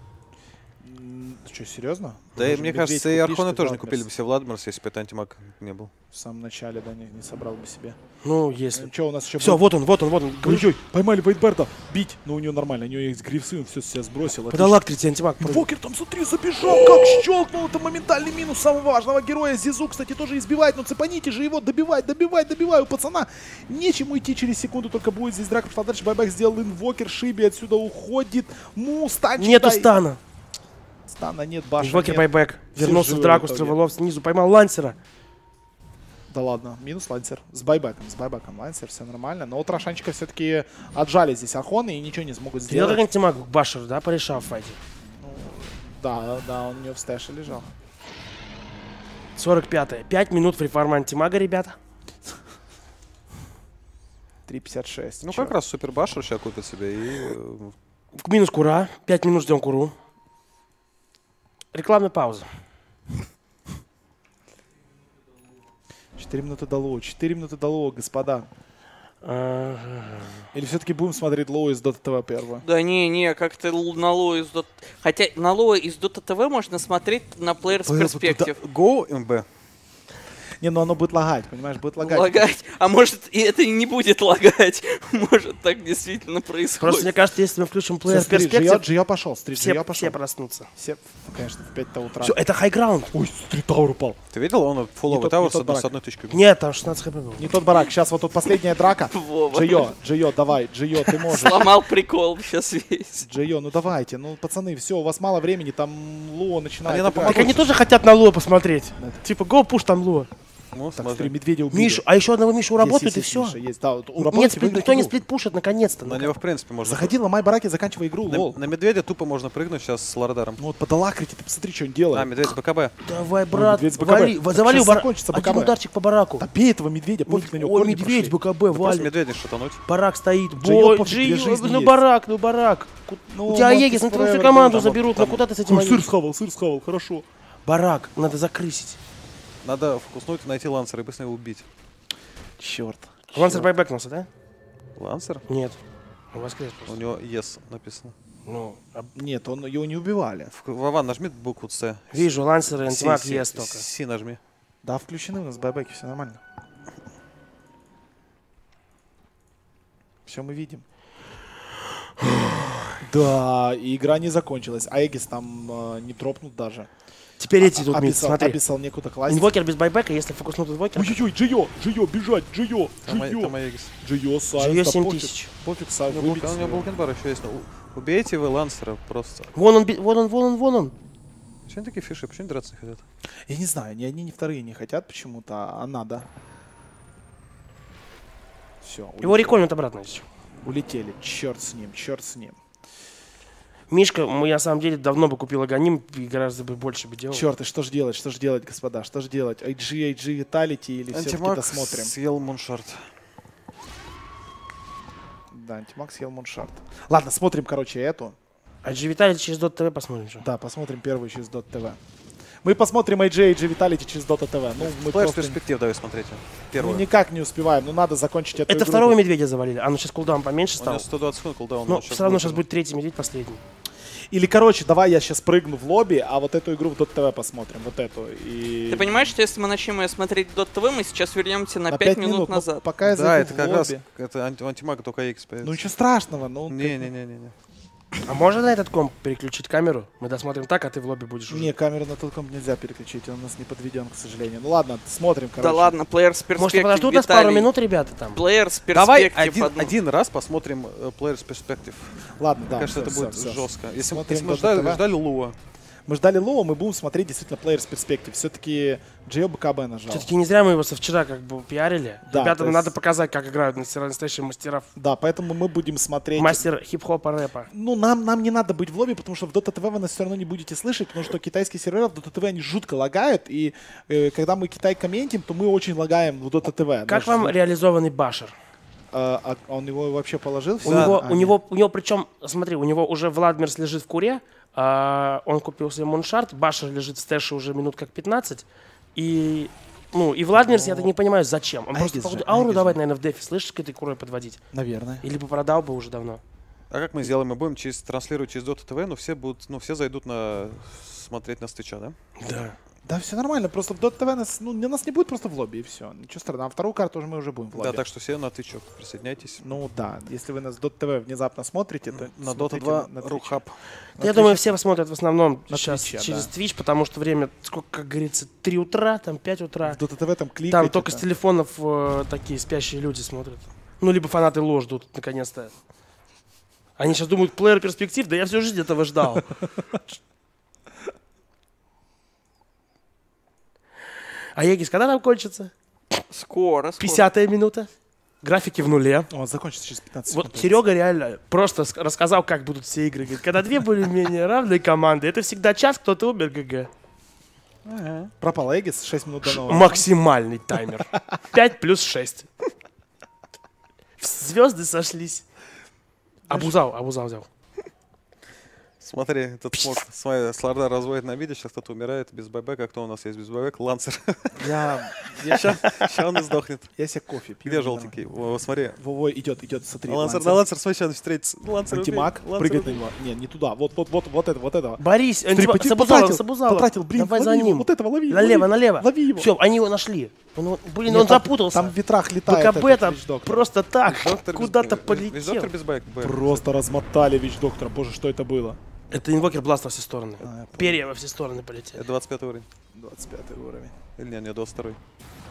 Что, серьезно? Да, и Может, мне Медведь кажется, и купишь, Архоны ты тоже не Владмирс купили бы себе Владмирс, если бы это антимаг не был. В самом начале, да, не, не собрал бы себе. Ну, если... Что у нас еще Все, вот он, вот он, вот он. Ой-ой, поймали Вейтберда. Бить. Ну, у него нормально, у него есть грифсы, он все с себя сбросил. отлично. Подалак третий антимаг. Вокер там, смотри, забежал, как щелкнул. Это моментальный минус самого важного героя. Зизу, кстати, тоже избивает. Но цепаните же его, добивать, добивать, добиваю. Пацана, нечему идти через секунду, только будет здесь драка. Пошла дальше, байбек сделал инвокер, Шиби отсюда уходит. Му, станчик, Нету дай. стана. Стана нет, баша Инвокер нет. байбек. Все Вернулся в живы драку в с итоге. Тревелов снизу. Поймал Лансера. Да ладно, минус лансер. С байбеком, с байбеком лансер, все нормально. Но вот Рошанчика все-таки отжали здесь Архоны и ничего не смогут Ты видел, как сделать. антимаг Башер, да, порешал в файте? Да, да, он у него в стэше лежал. сорок пятое. пять минут фрифарма антимага, ребята. три пятьдесят шесть. Ну Чё? как раз Супер Башер сейчас купит себе и... э, В Минус Кура. пять минут ждем Куру. Рекламная пауза. четыре минуты до лоу, четыре минуты до лоу, господа. Ага. Или все-таки будем смотреть лоу из Dota ти ви первого? Да не, не, как-то л- на лоу из Dota... Хотя на лоу из Dota ти ви можно смотреть на Players Perspective. Go эм бэ. Не, ну оно будет лагать, понимаешь, будет лагать. Лагать. А может, и это и не будет лагать. Может, так действительно происходит. Просто мне кажется, если мы включим Всё, плеер смотри, Джио, перспектив, Джио пошел, смотри, все, Джио пошел. все проснутся. Все, конечно, в пять утра. Все, это хайграунд. Ой, смотри, тауэр упал. Ты видел, он Не фуловый тот- тауэр не с тот одной, с барак. одной точкой. Нет, там шестнадцать хп было. Не тот барак. Сейчас вот тут последняя драка. Вова. Джио, Джио, давай, Джио, ты можешь. Сломал прикол сейчас весь. Джио, ну давайте, ну пацаны, все, у вас мало времени, там Луо начинает Они нам играть. Так они тоже хотят на Луа посмотреть. Типа, го пуш там Луа. Ну, Так, смотри. смотри, медведя убили. Мишу, а еще одного Мишу Есть, работают, есть, и есть, все. Миша, есть, да, вот у Нет, работы сплит, выиграть никто не игру. сплит-пушит, наконец-то. На ну. него, в принципе, можно... Заходи, ломай бараки, заканчивай игру, На, лол. на медведя тупо можно прыгнуть сейчас с лордаром. Ну вот подалакрите, ты посмотри, что он А, делает. медведь БКБ. Давай, брат, медведь с БКБ. вали, Так завали щас бар... закончится один БКБ. ударчик по бараку. Да бей этого медведя, пофиг на него, Ой, корни медведь, пошли. БКБ, Просто валит. медведя шатануть. Барак стоит. Джио Бой, пофиг, две Джио, жизни ну есть. барак, ну барак. Ку- Ну, У тебя Монтис Егис, ну твою всю Forever команду был там, заберут, ну там- куда ты с этим Ой, сыр воюешь? схавал, сыр схавал, хорошо. Барак, надо закрысить. Надо вкуснуть, найти лансера и быстро его убить. Черт. Лансер байбекнулся, да? Лансер? Нет. Он воскрес У просто. него yes написано. Ну, а- Нет, он, его не убивали. В- Вован, нажми букву С. вижу, лансер и Си, антимаг Си, есть только. Си нажми. Да, включены у нас байбеки, все нормально. Все мы видим. Да, и игра не закончилась. А Эгис там э, не тропнут даже. Теперь эти тут мид, описал, смотри. описал некуда класть. Инвокер без байбека, если фокуснут инвокер. Ой-ой-ой, Джио, Джио, бежать, Джио, Там, Джио. там Аегис. Джио, Сайенс, Джио да семь пофиг, тысяч. Пофиг, Сайенс, У него выбить Булкин- у него его. Булкенбар еще есть. Ну, у- убейте вы лансера просто. Вон он, би- вон он, вон он, вон он. Почему они такие фиши? Почему они драться не хотят? Я не знаю, ни одни, ни вторые не хотят почему-то, а надо. Все, Его рекольнут обратно еще. улетели. Черт с ним, черт с ним. Мишка, мы на самом деле давно бы купил Аганим и гораздо бы больше бы делал. Черт, и что же делать, что же делать, господа, что же делать? ай джи, ай джи Vitality или все-таки Антимаг досмотрим? съел Муншарт. Да, Антимаг съел Муншарт. Ладно, смотрим, короче, эту. А Джи Виталий через Dota ТВ посмотрим, что. Да, посмотрим первую через Dota ти ви. Мы посмотрим ай джи, ай джи Vitality через Dota ти ви. Ну, мы Плеер с просто перспектив давай смотрите. ну, Первую. никак не успеваем, ну надо закончить эту Это игру. второго медведя завалили. А ну сейчас кулдаун поменьше У стал. него сто двадцать секунд кулдаун. Но он все равно сейчас будет- будет третий медведь, последний. Или, короче, давай я сейчас прыгну в лобби, а вот эту игру в Dota ти ви посмотрим, вот эту. И... Ты понимаешь, что если мы начнем ее смотреть Dota ти ви, мы сейчас вернемся на, на пять пять минут, ну, назад. пока я Да, зайду это в как лобби. раз это анти- у антимага только Аегис Ну появится. ничего страшного, ну... как бы- Не-не-не-не. А можно на этот комп переключить камеру? Мы досмотрим так, а ты в лобби будешь уже. Не, камеру на тот комп нельзя переключить, он у нас не подведен, к сожалению. Ну ладно, смотрим, короче. Да ладно, плеер с Может, перспектив, подождут нас пару Виталий. минут, ребята, там? Плеер с Давай перспектив один, одну. один раз посмотрим э, Players Perspective. Ладно, да. Мне кажется, всё, это будет всё, всё. жестко. Если, Смотрим если мы Dota ждали, ти ви. ждали Луа. Мы ждали Лоу, мы будем смотреть действительно Players Perspective. Все-таки Джио БКБ нажал. Все-таки не зря мы его со вчера как бы пиарили. Да, Ребятам то есть- надо показать, как играют настоящие настоящие мастера. Да, поэтому мы будем смотреть... Мастер хип-хопа, рэпа. Ну, нам, нам не надо быть в лобби, потому что в Dota ти ви вы нас все равно не будете слышать, потому что китайские сервера в Dota ти ви, они жутко лагают, и э, когда мы Китай комментим, то мы очень лагаем в Dota ти ви. Как Наш вам звук, реализованный башер? э, а он его вообще положил? У всё? него, А, у нет. него, у него, причем, смотри, у него уже Владмирс лежит в куре, а, он купил себе Муншарт, Башер лежит в стэше уже минут как пятнадцать, и, ну, и Владмирс, я так не понимаю, зачем. Он просто Айгис походу же, ауру Айгис давать, же. наверное, в дефе, слышишь, к этой курой подводить? Наверное. Или бы продал бы уже давно. А как мы сделаем? Мы будем через, транслировать через Dota ти ви, но все будут, ну все зайдут на смотреть на стыча, да? Да. Да, все нормально, просто в Dota ти ви нас, ну, не- нас не будет просто в лобби, и все. Ничего страшного. А вторую карту уже мы уже будем в лобби. Да, так что все на тычок присоединяйтесь. Ну да, если вы нас в Dota ти ви внезапно смотрите, то На Dota смотрите два на Twitch. Рухаб. На Я Twitch. думаю, все смотрят в основном На сейчас Твиче, через да. Twitch, потому что время, сколько, как говорится, три утра, там пять утра. в Dota ти ви там кликайте. Там только с там. телефонов э, такие спящие люди смотрят. Ну, либо фанаты Ло ждут, наконец-то. Они сейчас думают, плеер перспектив, да я всю жизнь этого ждал. А Егис, когда там кончится? Скоро, скоро. пятидесятая минута. Графики в нуле. Он закончится через пятнадцать Вот секунд. Серега реально просто ск- рассказал, как будут все игры. Говорит, когда две более-менее равные команды, это всегда час, кто-то умер, ГГ. Пропал Эгис, шесть минут до нового. Максимальный таймер. пять плюс шесть. Звезды сошлись. Абузал, Абузал взял. Смотри, этот смог, смотри, Слардар разводит на виде, сейчас кто-то умирает без байбека. Кто у нас есть без байбека? Лансер. Я, я, Сейчас он и сдохнет. я себе кофе пью. Где желтенький? О, смотри. Во-во, идет, идет, смотри. Лансер, на Лансер, смотри, сейчас встретится. Лансер убей, Антимаг, Лансер прыгает на убей. него. Не, не туда. Вот, вот, вот, вот это, вот это. Борис, Смотри, антимаг, поти- Сабузалов, потратил, Сабузалов. потратил, блин, Давай за лови его, ним. вот этого лови. Налево, лови. налево. Лови его. Все, они его нашли. Он, он- блин, Нет, он там- запутался. Там в ветрах летает. БКБ этот там Вич-доктор. просто так Доктор без- куда-то Вич доктор полетел. без байбека. Просто размотали Вич-доктора. Боже, что это было? Это инвокер бласт во все стороны. А, я понял. Перья во все стороны полетели. Это двадцать пятый уровень. двадцать пятый уровень. Или нет, нет, двадцать второй.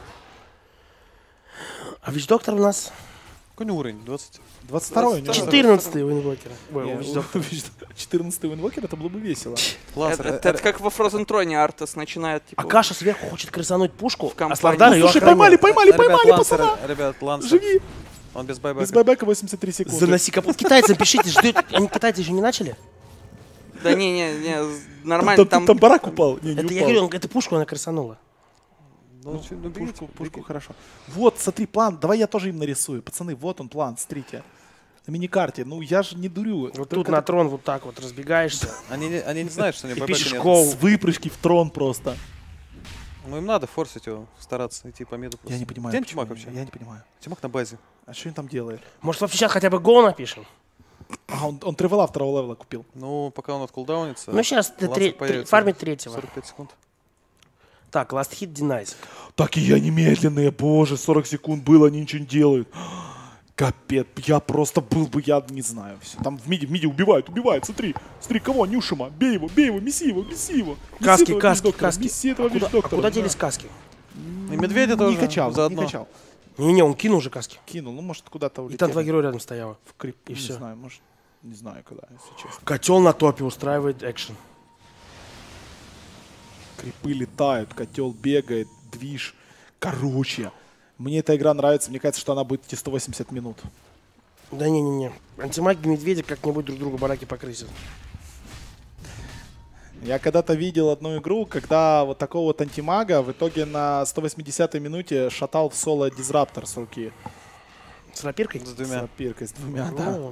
А Вич-доктор у нас Какой уровень? двадцать. двадцать второй. двадцать четырнадцатый у инвокера. Ой, Не, у Вич-доктора. четырнадцатый инвокер, это было бы весело. Лансер. Это, это- это как во Frozen Throne Артес начинает, типа... А Каша сверху хочет крысануть пушку, а компании. Слардар Ну, ее Слушай, поймали, охраняет. поймали, поймали, Ребят, Лансер, пацана. ребят, Лансер. Живи. Он без Без байбека. байбека восемьдесят три секунды. Заноси капут. Китайцам пишите, ждут. Они китайцы еще не начали? Да не-не-не, Там, нормально, там, там... там барак упал. Не, не Это я упал. говорю, эту пушку она крысанула. Ну, Ну, чё, ну, пушку, бегите, пушку бегите. хорошо. Вот, смотри, план. Давай я тоже им нарисую. Пацаны, вот он план, смотрите. На миникарте. Ну, я же не дурю. Вот Только тут на трон вот так вот разбегаешься. Они, не- они не знают, что у И него пишешь байбека нет. кол. с выпрыжки в трон просто. Ну, им надо форсить его, стараться идти по миду. просто. Я не понимаю. Где почему Антимаг они- вообще? Я не понимаю. Антимаг на базе. А что он там делает? Может, вообще сейчас хотя бы гол напишем? А, он, он тревела второго левела купил. Ну, пока он откулдаунится. Ну, сейчас Лансер появится. фармит третьего. сорок пять секунд. Так, last hit denies. Так и я немедленные, боже, сорок секунд было, они ничего не делают. Капец, я просто был бы, я не знаю. Все. Там в миде, в миде убивают, убивают, смотри. Смотри, кого? Нюшима, бей его, бей его, меси его, меси его. Меси Каски, этого каски, вич-доктора, каски. Меси этого А куда, а вич-доктора. куда Да. делись каски? И медведя тоже Не качал, заодно. не качал. Не-не, он кинул уже каски. Кинул, ну может куда-то И улетел. там два героя рядом стояло. В крип, И не всё. знаю, может, не знаю куда, если честно. Котел на топе устраивает экшен. Крипы летают, котел бегает, движ. Короче, мне эта игра нравится, мне кажется, что она будет идти сто восемьдесят минут. Да не-не-не. Антимаги медведя как-нибудь друг другу бараки покрысят. Я когда-то видел одну игру, когда вот такого вот антимага в итоге на сто восьмидесятой минуте шатал в соло дизраптор с руки. С рапиркой? С С двумя. рапиркой, с двумя, да. Ну,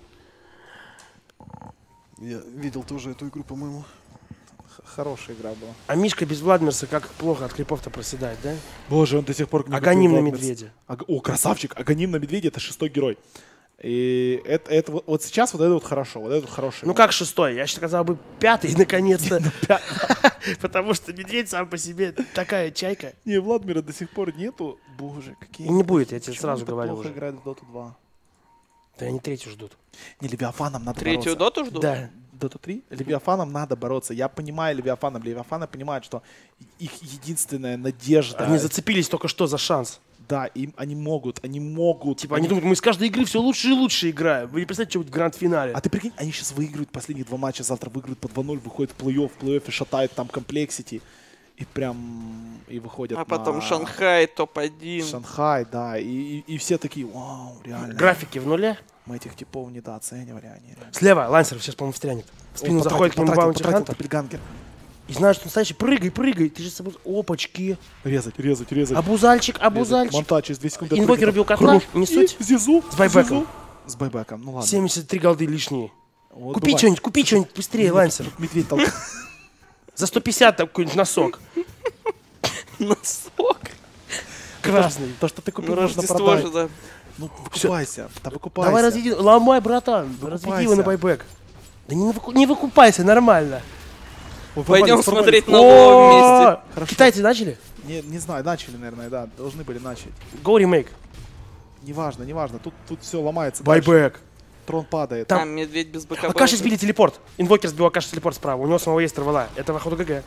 Я видел тоже эту игру, по-моему. Х- Хорошая игра была. А Мишка без Владмирса как плохо от крипов-то проседает, да? Боже, он до сих пор не Аганим купил на Владмирс. медведя. Аг- О, красавчик! Аганим на медведя — это шестой герой. И это, это вот, вот сейчас вот это вот хорошо, вот это вот хороший. Ну как шестой? Я сказал бы пятый, наконец-то. Потому что медведь сам по себе такая чайка. Не, Владмира до сих пор нету. Боже, какие... И не будет, я тебе Почему сразу они так говорю плохо уже. играют в Доту два? Да они третью ждут. Не, Левиафаном надо Третью бороться. доту жду? Да. Доту три? Левиафаном надо бороться. Я понимаю Левиафаном. Левиафаны понимают, что их единственная надежда... Они зацепились только что за шанс. Да, им, они могут, они могут. Типа они думают, мы с каждой игры все лучше и лучше играем. Вы не представляете, что будет в гранд-финале. А ты прикинь, они сейчас выиграют последние два матча, завтра выиграют по два ноль, выходят в плей-офф, в плей-оффе шатают там комплексити. И прям... И выходят А потом на Шанхай топ один. Шанхай, да. И, и, и все такие, вау, реально. Графики в нуле. Мы этих типов недооценивали, они реально. Слева Лансер сейчас, по-моему, встрянет. В спину Он заходит к нему потратил, Баунти потратил Хантер. Топпельгангер. И знаешь, что настоящий. Прыгай, прыгай. Ты же с собой... Опачки. Резать, резать, резать. Абузальчик, резать. абузальчик. Монтаж через две секунды. Инвокер отпрыгнет. убил котла, Хорош. не И суть. Зизу. С байбеком. Зизу. С байбеком, ну ладно. семьдесят три голды лишние. Вот Купи бывает. что-нибудь, купи что-нибудь быстрее, Лансер. Тут медведь толкает. За сто пятьдесят там какой-нибудь носок. Носок. Красный. То, что ты купил, Ну, можно Рождество продать. же, да. Ну, выкупайся. Да выкупайся. Давай разведи, ломай, братан. Разведи его на байбек. Да не, выку- не выкупайся, нормально. Ой, Пойдем ворвались, смотреть ворвались. на новом месте. О, Хорошо. Китайцы начали? Не, не знаю, начали, наверное, да. Должны были начать. Go remake. Неважно, неважно. Тут, тут все ломается. дальше. Байбек. Трон падает. Там- Там медведь без БКБ. Акаши сбили телепорт. Инвокер сбил Акаши телепорт справа. У него самого есть травела. Это походу ГГ.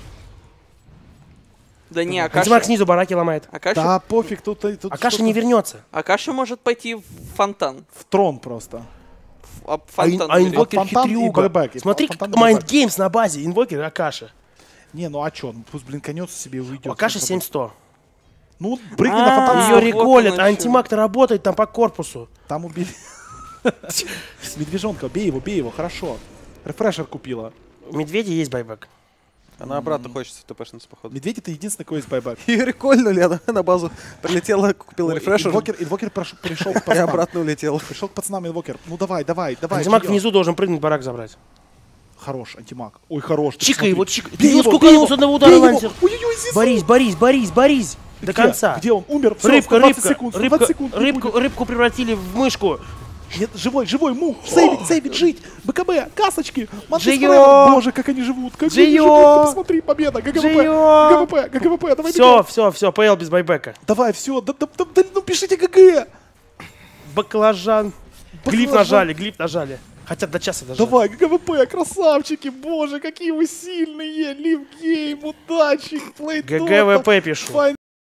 Да не, Антимаг Акаши... снизу бараки ломает. Акаши... Да, пофиг, тут, тут Акаши что-то не вернется. Акаши может пойти в фонтан. в трон просто. В- об А, ин- фонтан. а берет. инвокер Фонтан и хитрюга. байбек, и Смотри, фонтан и Mind байбек. Games на базе. Инвокер и Акаша. Не, ну а чё? Ну, пусть, блин, конется себе и уйдет. У Акаши семь сто. Ну, прыгни А, на фонтан. Ее вот реколят, оно а чё. антимаг-то работает там по корпусу. Там убили. С медвежонка, бей его, бей его, хорошо. Рефрешер купила. У медведя есть байбек. Она обратно хочется тпшнуться, походу. Медведь — это единственный, какой есть байбек. И рекольнули, она на базу прилетела, купила рефрешер Инвокер, инвокер прош- пришел к и пацанам. обратно улетела. Пришел к пацанам инвокер. Ну давай, давай, давай. Антимаг живём. внизу должен прыгнуть, барак забрать. Хорош, антимаг. Ой, хорош. ты Чикай посмотри. его, чикай. Бей Ты его его, сколько бей нанес его, одного бей удара, его. Лансер. Ой-ой-ой, Зизу. Борись, борись, борись, борись. Ты До где? конца. Где он? Умер? Всё, Рыбка, сто двадцать рыбка, секунд, сто рыбка, двадцать секунд не рыбку, будет. рыбку превратили в мышку. Нет, живой, живой, му, сейвить, сейвить, жить. БКБ, касочки. Манчестер Джио! Юнайтед. Боже, как они живут, как они Джио! живут. Ты посмотри, победа, ГГВП, Джио! ГГВП, ГГВП, давай Все, бегом. все, все, ПЛ без байбека. Давай, все, да, да, да, да, ну пишите ГГ. Баклажан. Глиф Баклажан. нажали, глиф нажали. Хотят до часа даже. Давай, ГГВП, красавчики, боже, какие вы сильные. Лив гейм, удачи, плей ГГВП пишу.